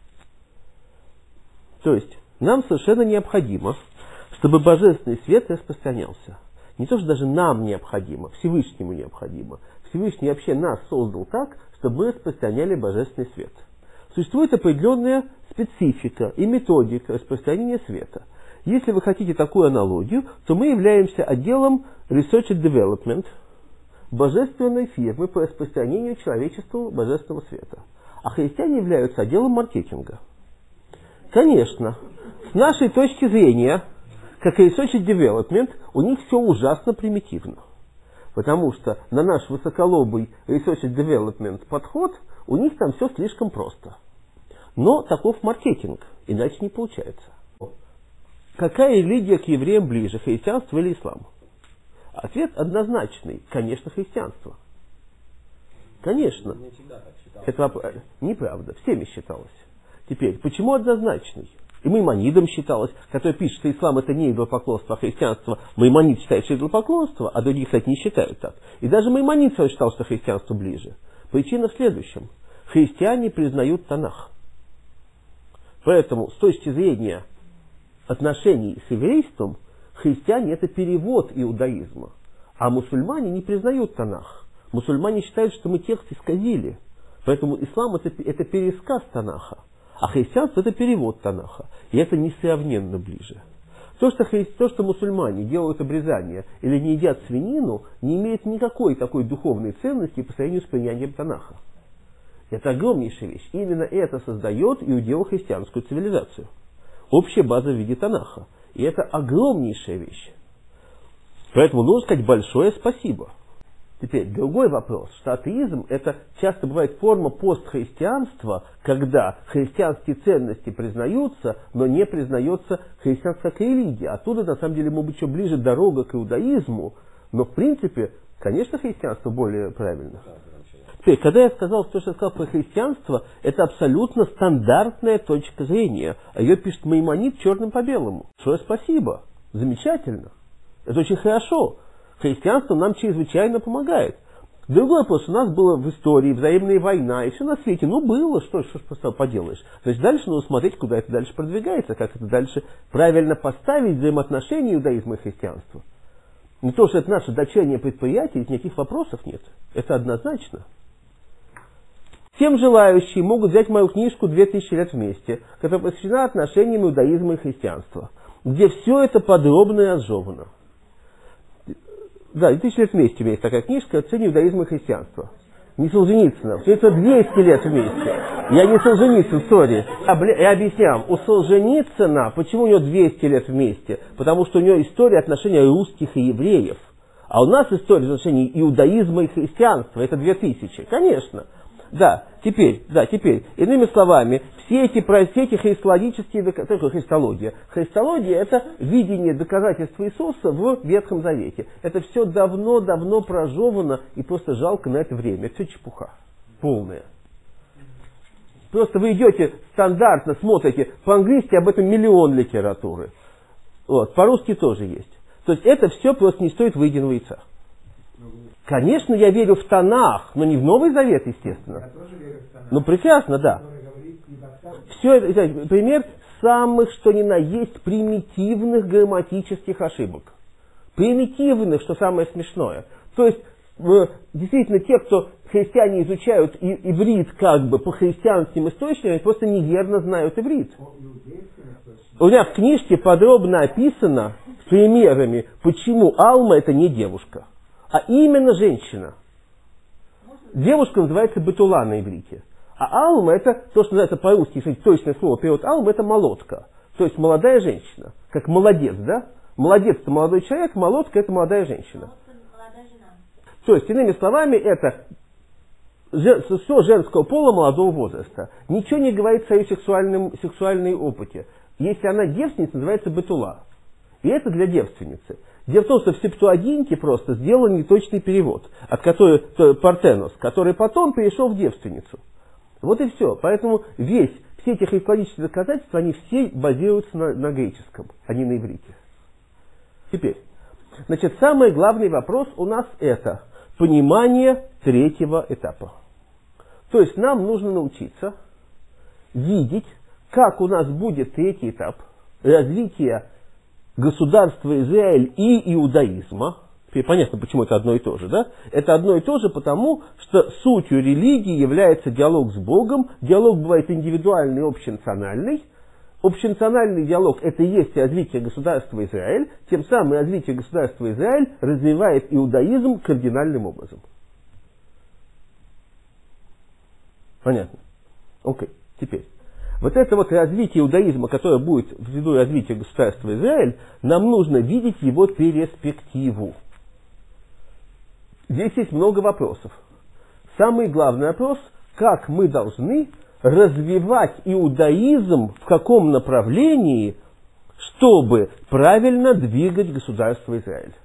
То есть, нам совершенно необходимо, чтобы божественный свет распространялся. Не то, что даже нам необходимо, Всевышнему необходимо. Всевышний вообще нас создал так, чтобы мы распространяли божественный свет. Существует определенная специфика и методика распространения света. Если вы хотите такую аналогию, то мы являемся отделом Research and Development божественной фирмы по распространению человечеству божественного света. А христиане являются отделом маркетинга. Конечно, с нашей точки зрения, как Research and Development, у них все ужасно примитивно. Потому что на наш высоколобый Research and Development подход у них там все слишком просто. Но таков маркетинг, иначе не получается. Какая религия к евреям ближе, христианство или ислам? Ответ однозначный. Конечно, христианство. Конечно. Мне всегда так считалось. Это неправда. Всеми считалось. Теперь, почему однозначный? И Маймонидом считалось, который пишет, что ислам это не идолопоклонство, а христианство. Маймонид считает, что идолопоклонство, а другие, кстати, не считают так. И даже Маймонид считал, что христианство ближе. Причина в следующем. Христиане признают Танах. Поэтому, с точки зрения отношений с еврейством, христиане это перевод иудаизма. А мусульмане не признают Танах. Мусульмане считают, что мы текст исказили. Поэтому ислам это пересказ Танаха. А христианство это перевод Танаха. И это несравненно ближе. То, что мусульмане делают обрезание или не едят свинину, не имеет никакой такой духовной ценности по сравнению с принятием Танаха. Это огромнейшая вещь. Именно это создает иудео-христианскую цивилизацию. Общая база в виде Танаха. И это огромнейшая вещь. Поэтому нужно сказать большое спасибо. Теперь другой вопрос, что атеизм это часто бывает форма постхристианства, когда христианские ценности признаются, но не признается христианство как религия. Оттуда на самом деле может быть еще ближе дорога к иудаизму, но в принципе, конечно, христианство более правильно. Теперь, когда я сказал, что я сказал про христианство, это абсолютно стандартная точка зрения. А ее пишет Маймонид черным по белому. Что спасибо. Замечательно. Это очень хорошо. Христианство нам чрезвычайно помогает. Другой вопрос, у нас была в истории взаимная война, и все на свете. Ну, было, что поделаешь. Значит, дальше нужно смотреть, куда это дальше продвигается, как это дальше правильно поставить взаимоотношения иудаизма и христианства. Не то, что это наше дочернее предприятие, никаких вопросов нет. Это однозначно. Всем желающие могут взять мою книжку «2000 лет вместе», которая посвящена отношениям иудаизма и христианства, где все это подробно и разжевано. Да, «2000 лет вместе» у меня есть такая книжка «Отношения иудаизма и христианства». Не Солженицына. Это 200 лет вместе. Я не Солженицын, сори. Я объясняю. У Солженицына, почему у него 200 лет вместе? Потому что у него история отношений русских и евреев. А у нас история отношений иудаизма и христианства. Это 2000. Конечно. Да, теперь, иными словами, все эти христологические доказательства, христология. Христология это видение доказательства Иисуса в Ветхом Завете. Это все давно прожевано, и просто жалко на это время. Это все чепуха. Полная. Просто вы идете стандартно, смотрите, по-английски об этом миллион литературы. Вот, по-русски тоже есть. То есть это все просто не стоит выеденного яйца. Конечно, я верю в Танах, но не в Новый Завет, естественно. Я тоже верю в Танах. Ну, прекрасно, да. Все это пример самых, что ни на есть, примитивных грамматических ошибок. Примитивных, что самое смешное. То есть, действительно, те, кто христиане изучают иврит как бы по христианским источникам, они просто неверно знают иврит. У меня в книжке подробно описано примерами, почему Алма это не девушка, а именно женщина. Девушка называется Бетула на иврите. А Алма это то, что называется по-русски, если точное слово перевод Алма, это молодка. То есть молодая женщина. Как молодец, да? Молодец это молодой человек, молодка это молодая женщина. То есть, иными словами, это все женского пола молодого возраста. Ничего не говорит о ее сексуальной опыте. Если она девственница, называется бетула. И это для девственницы. Дело в том, что в Септуагинте просто сделан неточный перевод, от которого Партенос, который потом перешел в девственницу. Вот и все. Поэтому все эти археологические доказательства, они все базируются на греческом, а не на иврите. Теперь, значит, самый главный вопрос у нас это понимание третьего этапа. То есть нам нужно научиться видеть, как у нас будет третий этап развития государства Израиль и иудаизма. Теперь понятно, почему это одно и то же, да? Это одно и то же, потому что сутью религии является диалог с Богом. Диалог бывает индивидуальный и общенациональный. Общенациональный диалог – это и есть развитие государства Израиль. Тем самым развитие государства Израиль развивает иудаизм кардинальным образом. Понятно? Окей, теперь. Вот это вот развитие иудаизма, которое будет ввиду развития государства Израиль, нам нужно видеть его перспективу. Здесь есть много вопросов. Самый главный вопрос – как мы должны развивать иудаизм в каком направлении, чтобы правильно двигать государство Израиль.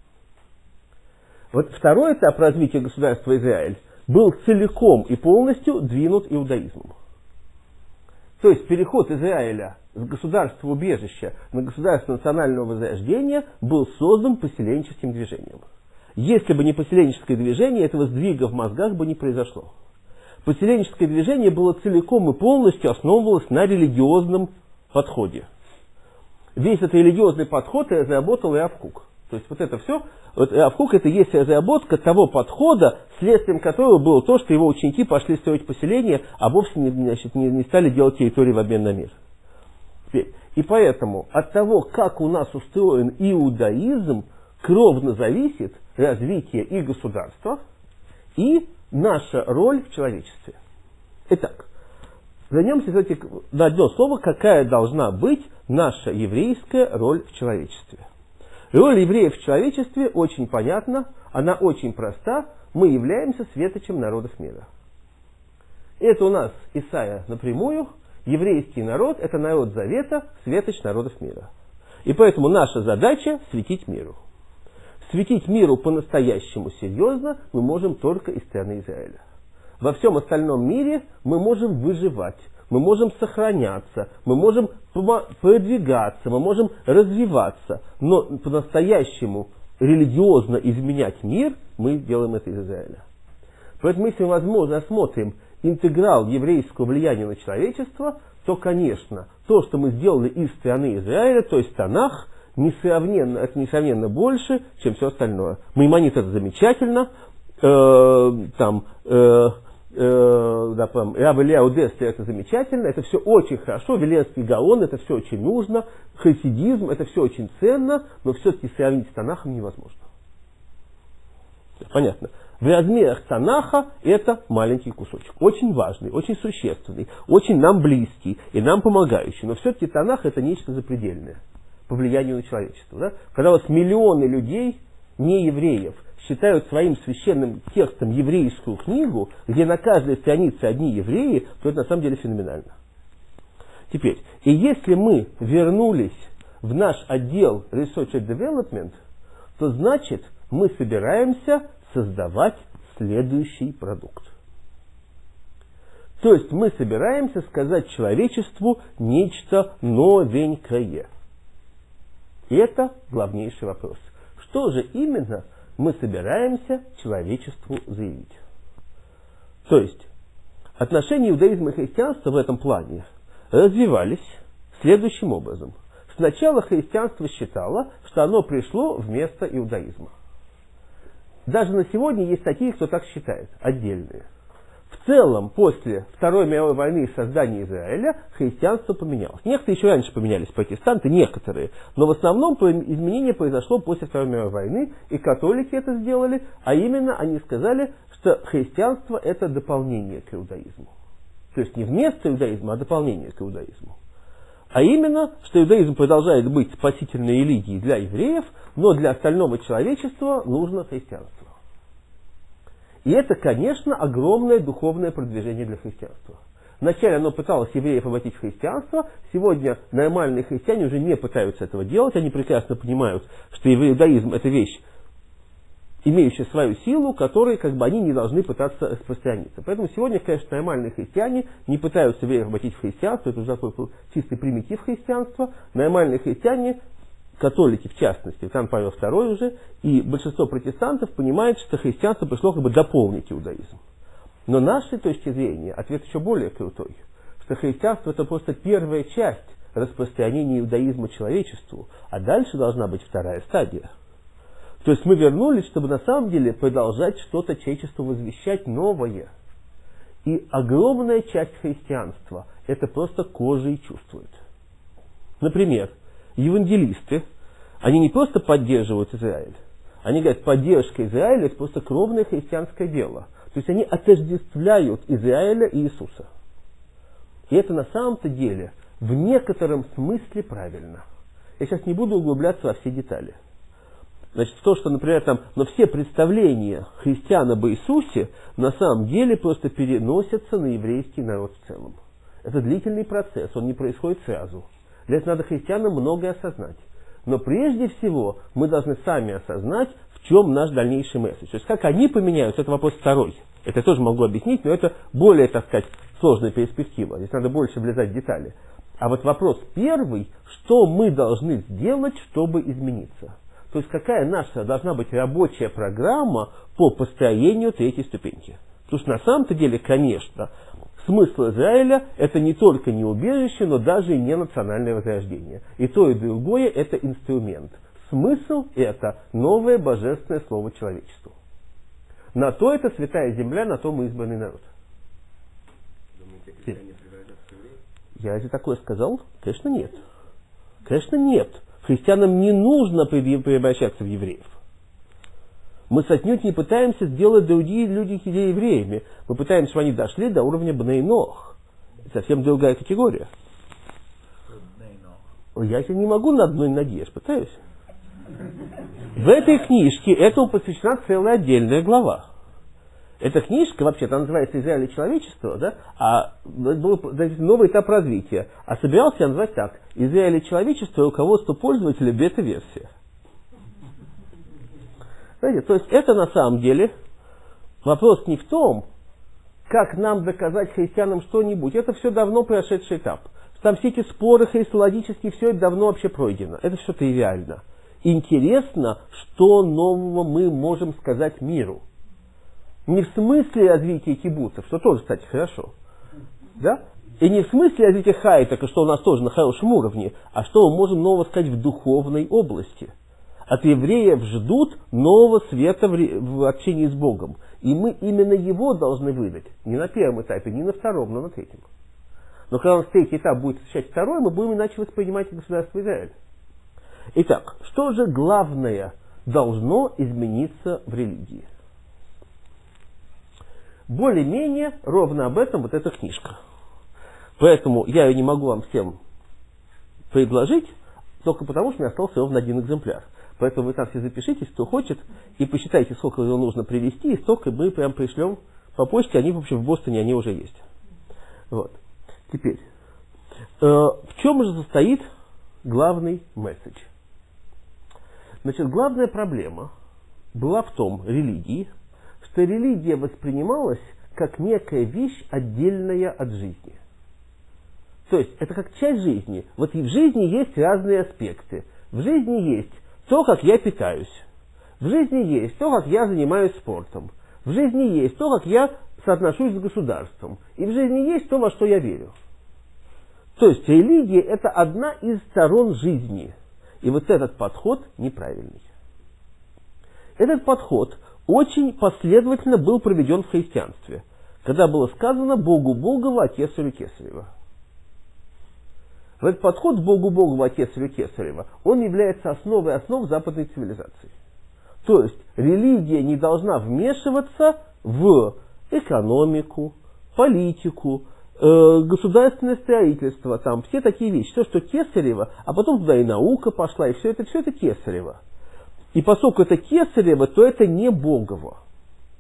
Вот второй этап развития государства Израиль был целиком и полностью двинут иудаизмом. То есть переход Израиля с государства-убежища на государство национального возрождения был создан поселенческим движением. Если бы не поселенческое движение, этого сдвига в мозгах бы не произошло. Поселенческое движение было целиком и полностью основывалось на религиозном подходе. Весь этот религиозный подход разработал Рав Кук. То есть вот это все, вот Рав Кук это есть разработка того подхода, следствием которого было то, что его ученики пошли строить поселение, а вовсе не стали делать территории в обмен на мир. И поэтому от того, как у нас устроен иудаизм, кровно зависит развитие и государства, и наша роль в человечестве. Итак, вернемся на одно слово, какая должна быть наша еврейская роль в человечестве. Роль евреев в человечестве очень понятна, она очень проста. Мы являемся светочем народов мира. Это у нас Исайя напрямую. Еврейский народ – это народ завета, светоч народов мира. И поэтому наша задача – светить миру. Светить миру по-настоящему серьезно мы можем только из страны Израиля. Во всем остальном мире мы можем выживать, мы можем сохраняться, мы можем продвигаться, мы можем развиваться, но по-настоящему религиозно изменять мир мы делаем это из Израиля. Поэтому если мы, возможно, рассмотрим интеграл еврейского влияния на человечество, то, конечно, то, что мы сделали из страны Израиля, то есть Танах, несравненно больше, чем все остальное. Маймонид это замечательно, Рав Элияу Дестер это замечательно, это все очень хорошо, Виленский Гаон это все очень нужно, хасидизм это все очень ценно, но все-таки сравнить с Танахом невозможно. Понятно. В размерах Танаха это маленький кусочек, очень важный, очень существенный, очень нам близкий и нам помогающий, но все-таки Танах это нечто запредельное по влиянию на человечество. Да? Когда у вас миллионы людей, не евреев, считают своим священным текстом еврейскую книгу, где на каждой странице одни евреи, то это на самом деле феноменально. Теперь, и если мы вернулись в наш отдел Research and Development, то значит мы собираемся создавать следующий продукт. То есть мы собираемся сказать человечеству нечто новенькое. И это главнейший вопрос. Что же именно мы собираемся человечеству заявить? То есть, отношения иудаизма и христианства в этом плане развивались следующим образом. Сначала христианство считало, что оно пришло вместо иудаизма. Даже на сегодня есть такие, кто так считает, отдельные. В целом, после Второй мировой войны и создания Израиля, христианство поменялось. Некоторые еще раньше поменялись, протестанты, некоторые. Но в основном изменение произошло после Второй мировой войны, и католики это сделали, а именно они сказали, что христианство это дополнение к иудаизму. То есть не вместо иудаизма, а дополнение к иудаизму. А именно, что иудаизм продолжает быть спасительной религией для евреев, но для остального человечества нужно христианство. И это, конечно, огромное духовное продвижение для христианства. Вначале оно пыталось евреев обратить в христианство, сегодня нормальные христиане уже не пытаются этого делать, они прекрасно понимают, что иудаизм это вещь, имеющая свою силу, которой они не должны пытаться распространиться. Поэтому сегодня, конечно, нормальные христиане не пытаются евреев обратить в христианство, это уже такой чистый примитив христианства. Нормальные христиане, католики в частности, Иоанн Павел II уже, и большинство протестантов понимают, что христианство пришло дополнить иудаизм. Но нашей точки зрения ответ еще более крутой, что христианство это просто первая часть распространения иудаизма человечеству, а дальше должна быть вторая стадия. То есть мы вернулись, чтобы на самом деле продолжать что-то человечеству возвещать новое. И огромная часть христианства это просто кожей чувствует. Например, евангелисты, они не просто поддерживают Израиль, они говорят, поддержка Израиля это просто кровное христианское дело. То есть они отождествляют Израиля и Иисуса. И это на самом-то деле в некотором смысле правильно. Я сейчас не буду углубляться во все детали. Значит, то, что, например, но все представления христиан об Иисусе на самом деле просто переносятся на еврейский народ в целом. Это длительный процесс, он не происходит сразу. Для этого надо христианам многое осознать. Но прежде всего мы должны сами осознать, в чем наш дальнейший месседж. То есть как они поменяются, это вопрос второй. Это я тоже могу объяснить, но это более, так сказать, сложная перспектива. Здесь надо больше влезать в детали. А вот вопрос первый, что мы должны сделать, чтобы измениться. То есть какая наша должна быть рабочая программа по построению третьей ступеньки. Потому что на самом-то деле, конечно, смысл Израиля это не только не убежище, но даже и не национальное возрождение. И то, и другое это инструмент. Смысл это новое божественное слово человечеству. На то это святая земля, на то мы избранный народ. Думаете, христиане превратятся в евреев? Я разве такое сказал? Конечно нет. Конечно нет. Христианам не нужно превращаться в евреев. Мы отнюдь не пытаемся сделать другие люди евреями. Мы пытаемся, чтобы они дошли до уровня Бней Нох. Совсем другая категория. Я тебе не могу на одной ноге, я же пытаюсь. В этой книжке этому посвящена целая отдельная глава. Эта книжка, вообще-то, называется «Израиль и человечество», да? А был новый этап развития. А собирался я назвать так: «Израиль и человечество и руководство пользователя бета-версия». Знаете, то есть это на самом деле вопрос не в том, как нам доказать христианам что-нибудь. Это все давно прошедший этап. Там все эти споры христологические, все это давно вообще пройдено. Это все тривиально. Интересно, что нового мы можем сказать миру. Не в смысле развития кибуцев, что тоже, кстати, хорошо. Да? И не в смысле развития хай-тека, что у нас тоже на хорошем уровне, а что мы можем нового сказать в духовной области. От евреев ждут нового света в общении с Богом. И мы именно его должны выдать. Не на первом этапе, не на втором, но на третьем. Но когда у нас третий этап будет встречать второй, мы будем иначе воспринимать государство Израиль. Итак, что же главное должно измениться в религии? Более-менее ровно об этом вот эта книжка. Поэтому я ее не могу вам всем предложить, только потому, что у меня остался ровно один экземпляр. Поэтому вы там все запишитесь, кто хочет, и посчитайте, сколько его нужно привезти, и столько мы прям пришлем по почте. Они, в общем, в Бостоне они уже есть. Вот. Теперь, в чем же состоит главный месседж? Значит, главная проблема была в том, религии, что религия воспринималась как некая вещь, отдельная от жизни. То есть, это как часть жизни. Вот и в жизни есть разные аспекты. В жизни есть то, как я питаюсь. В жизни есть то, как я занимаюсь спортом. В жизни есть то, как я соотношусь с государством. И в жизни есть то, во что я верю. То есть, религия – это одна из сторон жизни. И вот этот подход неправильный. Этот подход очень последовательно был проведен в христианстве, когда было сказано «Богу Богова, Кесарю Кесарева». Этот подход «Богу Богова, Кесарю Кесарева», он является основой основ западной цивилизации. То есть религия не должна вмешиваться в экономику, политику, государственное строительство, там все такие вещи, все, что Кесарево, а потом туда и наука пошла, и все это Кесарево. И поскольку это Кесарево, то это не Богово.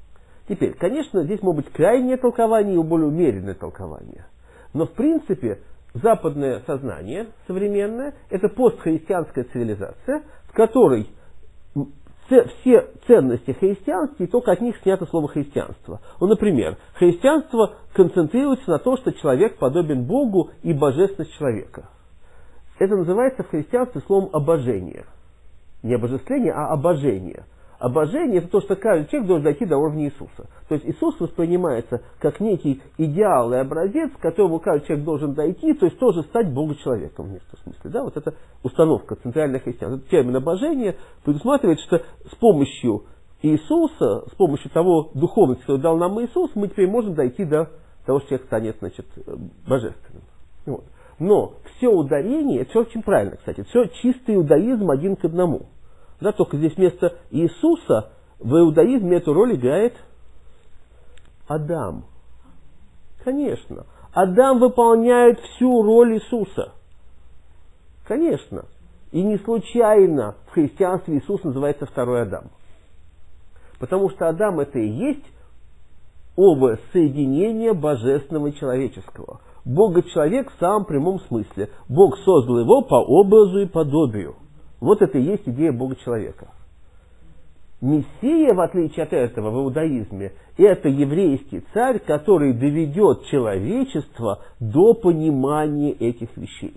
Теперь, конечно, здесь может быть крайнее толкование и более умеренное толкование. Но, в принципе, западное сознание современное – это постхристианская цивилизация, в которой все ценности христианские, только от них снято слово христианство. Ну, например, христианство концентрируется на том, что человек подобен Богу и божественность человека. Это называется в христианстве словом обожение. Не обожествление, а обожение. Обожение – это то, что каждый человек должен дойти до уровня Иисуса. То есть Иисус воспринимается как некий идеал и образец, к которому каждый человек должен дойти, то есть тоже стать Богу-человеком в некотором смысле. Да? Вот это установка центральной христиан. Этот термин обожение предусматривает, что с помощью Иисуса, с помощью того духовности, который дал нам Иисус, мы теперь можем дойти до того, что человек станет, значит, божественным. Вот. Но все ударение, это все очень правильно, кстати, все чистый иудаизм один к одному. Да, только здесь вместо Иисуса в иудаизме эту роль играет Адам. Конечно. Адам выполняет всю роль Иисуса. Конечно. И не случайно в христианстве Иисус называется второй Адам. Потому что Адам это и есть образ соединения божественного и человеческого. Бога-человек в самом прямом смысле. Бог создал его по образу и подобию. Вот это и есть идея Бога-человека. Мессия, в отличие от этого, в иудаизме, это еврейский царь, который доведет человечество до понимания этих вещей.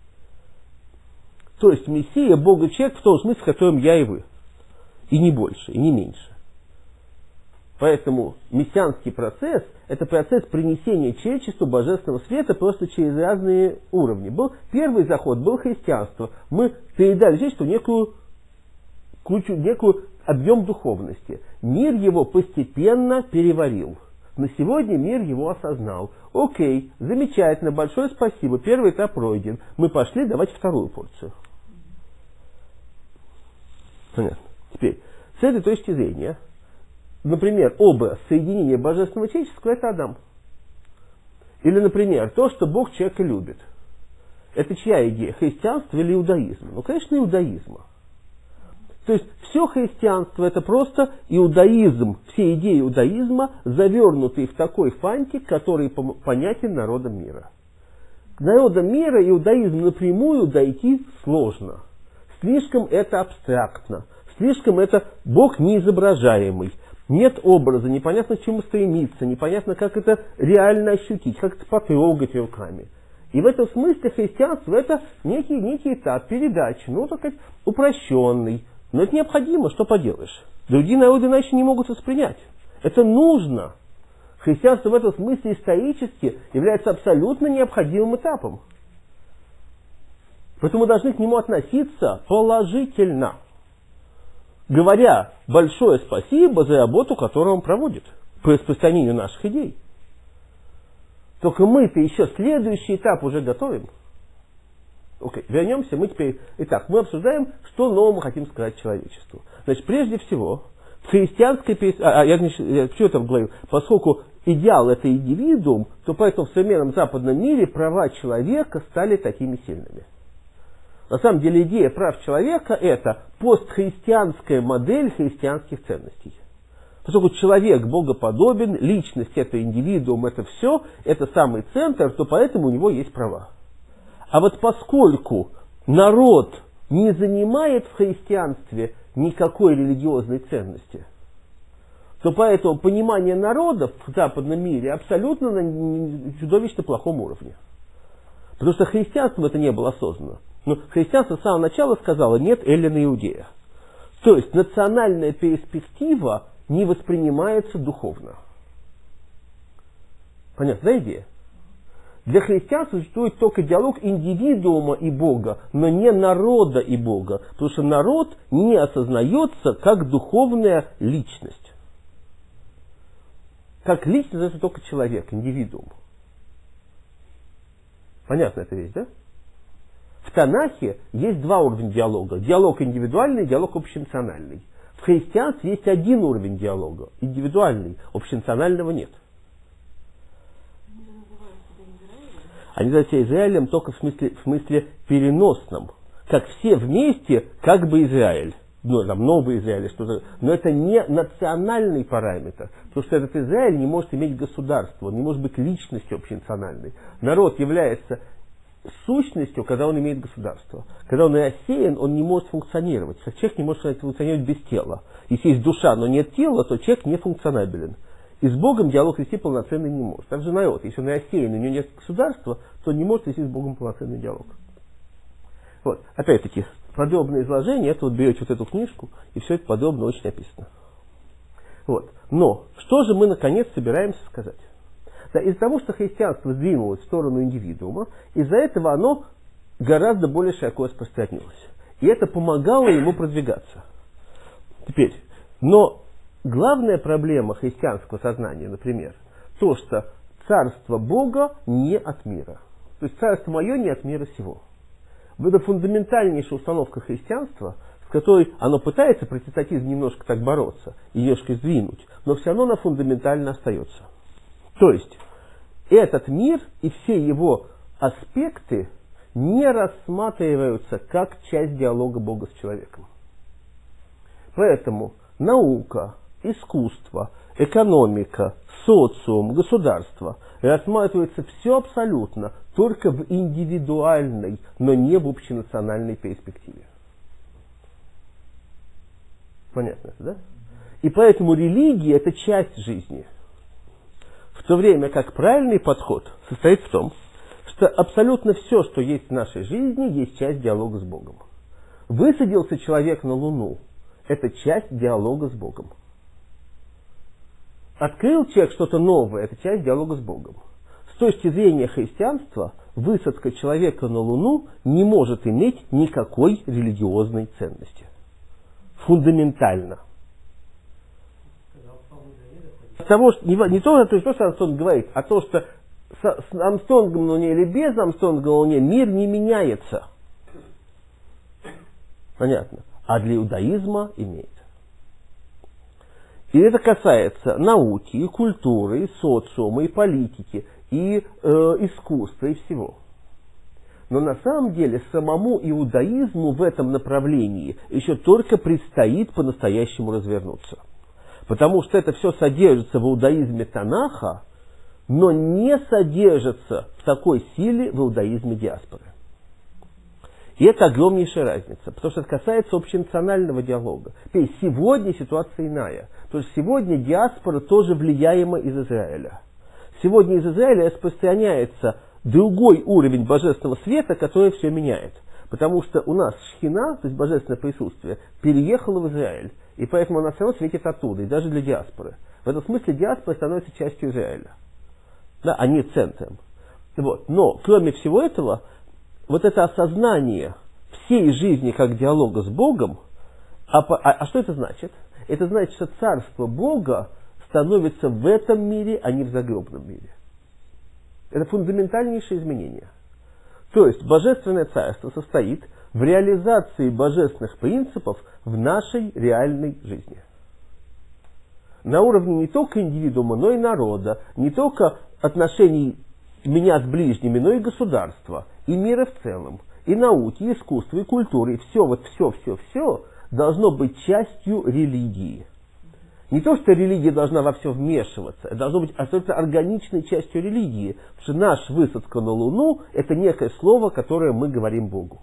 То есть Мессия Бога-человек в том смысле, в котором я и вы. И не больше, и не меньше. Поэтому мессианский процесс – это процесс принесения человечеству божественного света просто через разные уровни. Первый заход был христианство. Мы передали человечеству некую объем духовности. Мир его постепенно переварил. На сегодня мир его осознал. Окей, замечательно, большое спасибо, первый этап пройден. Мы пошли давать вторую порцию. Понятно. Теперь, с этой точки зрения, например, образ соединения божественного и человеческого – это Адам. Или, например, то, что Бог человека любит. Это чья идея? Христианство или иудаизм? Ну, конечно, иудаизма. То есть, все христианство – это просто иудаизм, все идеи иудаизма, завернутые в такой фантик, который понятен народам мира. К народам мира иудаизм напрямую дойти сложно. Слишком это абстрактно. Слишком это Бог неизображаемый. Нет образа, непонятно к чему стремиться, непонятно, как это реально ощутить, как это потрогать руками. И в этом смысле христианство – это некий этап передачи, ну, так сказать, упрощенный. Но это необходимо, что поделаешь. Другие народы иначе не могут воспринять. Это нужно. Христианство в этом смысле исторически является абсолютно необходимым этапом. Поэтому мы должны к нему относиться положительно, говоря большое спасибо за работу, которую он проводит по распространению наших идей. Только мы-то еще следующий этап уже готовим. Окей, вернемся, мы теперь... Итак, мы обсуждаем, что нового мы хотим сказать человечеству. Значит, прежде всего, в христианской... Я почему это говорю? Поскольку идеал это индивидуум, то поэтому в современном западном мире права человека стали такими сильными. На самом деле идея прав человека – это постхристианская модель христианских ценностей. Поскольку человек богоподобен, личность – это индивидуум, это все, это самый центр, то поэтому у него есть права. А вот поскольку народ не занимает в христианстве никакой религиозной ценности, то поэтому понимание народов в западном мире абсолютно на чудовищно плохом уровне. Потому что христианством это не было осознанно. Но христианство с самого начала сказало «нет Эллина Иудея». То есть национальная перспектива не воспринимается духовно. Понятна идея? Для христианства существует только диалог индивидуума и Бога, но не народа и Бога. Потому что народ не осознается как духовная личность. Как личность это только человек, индивидуум. Понятна эта вещь, да? В Танахе есть два уровня диалога. Диалог индивидуальный, диалог общенациональный. В христианстве есть один уровень диалога. Индивидуальный, общенационального нет. Они называют себя Израилем только в смысле переносном. Как все вместе, как бы Израиль. ну, там, новый Израиль, что-то, но это не национальный параметр, потому что этот Израиль не может иметь государство, он не может быть личностью общенациональной. Народ является сущностью, когда он имеет государство. Когда он рассеян, он не может функционировать. Человек не может функционировать без тела. Если есть душа, но нет тела, то человек не функционабелен. И с Богом диалог вести полноценный не может. Также народ, если он рассеян, у него нет государства, то он не может вести с Богом полноценный диалог. Вот. Опять-таки, подробное изложение, это вот берете вот эту книжку, и все это подробно очень написано. Вот. Но, что же мы наконец собираемся сказать? Да, из-за того, что христианство сдвинулось в сторону индивидуума, из-за этого оно гораздо более широко распространилось. И это помогало ему продвигаться. Теперь, но главная проблема христианского сознания, например, то, что царство Бога не от мира. То есть царство мое не от мира сего. Это фундаментальнейшая установка христианства, с которой оно пытается протестантизм немножко так бороться, и немножко сдвинуть, но все равно она фундаментально остается. То есть, этот мир и все его аспекты не рассматриваются как часть диалога Бога с человеком. Поэтому наука, искусство, экономика, социум, государство рассматривается все абсолютно только в индивидуальной, но не в общенациональной перспективе. Понятно, да? И поэтому религия – это часть жизни. В то время как правильный подход состоит в том, что абсолютно все, что есть в нашей жизни, есть часть диалога с Богом. Высадился человек на Луну – это часть диалога с Богом. Открыл человек что-то новое – это часть диалога с Богом. С точки зрения христианства, высадка человека на Луну не может иметь никакой религиозной ценности. Фундаментально. Того, что, не то, что Армстронг говорит, а то, что с Армстронгом на Луне или без Армстронга на Луне мир не меняется. Понятно. А для иудаизма имеет. И это касается науки, и культуры, и социума, и политики, и искусства, и всего. Но на самом деле самому иудаизму в этом направлении еще только предстоит по-настоящему развернуться. Потому что это все содержится в иудаизме Танаха, но не содержится в такой силе в иудаизме диаспоры. И это огромнейшая разница, потому что это касается общенационального диалога. Теперь сегодня ситуация иная. То есть сегодня диаспора тоже влияема из Израиля. Сегодня из Израиля распространяется другой уровень божественного света, который все меняет. Потому что у нас шхина, то есть божественное присутствие, переехало в Израиль. И поэтому она все равно светит оттуда, и даже для диаспоры. В этом смысле диаспора становится частью Израиля, да, а не центром. Вот. Но, кроме всего этого, вот это осознание всей жизни как диалога с Богом, а что это значит? Это значит, что царство Бога становится в этом мире, а не в загробном мире. Это фундаментальнейшее изменение. То есть, божественное царство состоит в реализации божественных принципов в нашей реальной жизни. На уровне не только индивидуума, но и народа, не только отношений меня с ближними, но и государства, и мира в целом, и науки, и искусства, и культуры, и все должно быть частью религии. Не то, что религия должна во все вмешиваться, это должно быть абсолютно органичной частью религии, потому что наша высадка на Луну – это некое слово, которое мы говорим Богу.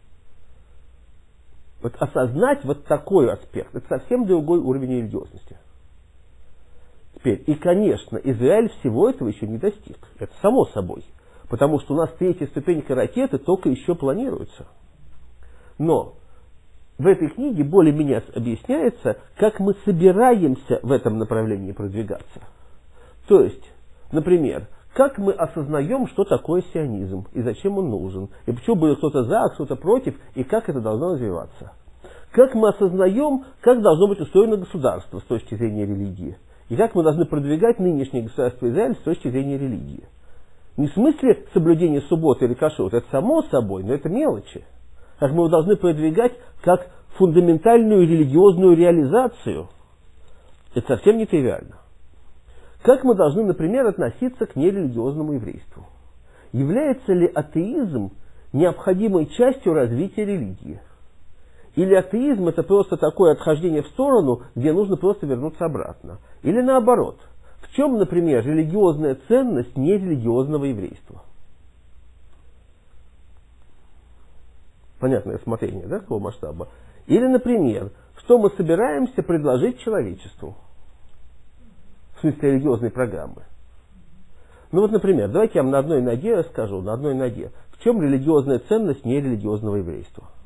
Вот осознать вот такой аспект – это совсем другой уровень религиозности. Теперь, и, конечно, Израиль всего этого еще не достиг. Это само собой. Потому что у нас третья ступенька ракеты только еще планируется. Но в этой книге более-менее объясняется, как мы собираемся в этом направлении продвигаться. То есть, например, как мы осознаем, что такое сионизм, и зачем он нужен, и почему будет кто-то за, а кто-то против, и как это должно развиваться. Как мы осознаем, как должно быть устроено государство с точки зрения религии, и как мы должны продвигать нынешнее государство Израиль с точки зрения религии. Не в смысле соблюдения субботы или кашрута, это само собой, но это мелочи. Как мы его должны продвигать как фундаментальную религиозную реализацию. Это совсем не тривиально. Как мы должны, например, относиться к нерелигиозному еврейству? Является ли атеизм необходимой частью развития религии? Или атеизм это просто такое отхождение в сторону, где нужно просто вернуться обратно. Или наоборот. В чем, например, религиозная ценность нерелигиозного еврейства? Понятное смотрение, да, какого масштаба? Или, например, что мы собираемся предложить человечеству? В смысле религиозной программы. Ну вот, например, давайте я вам на одной ноге расскажу, на одной ноге. В чем религиозная ценность нерелигиозного еврейства?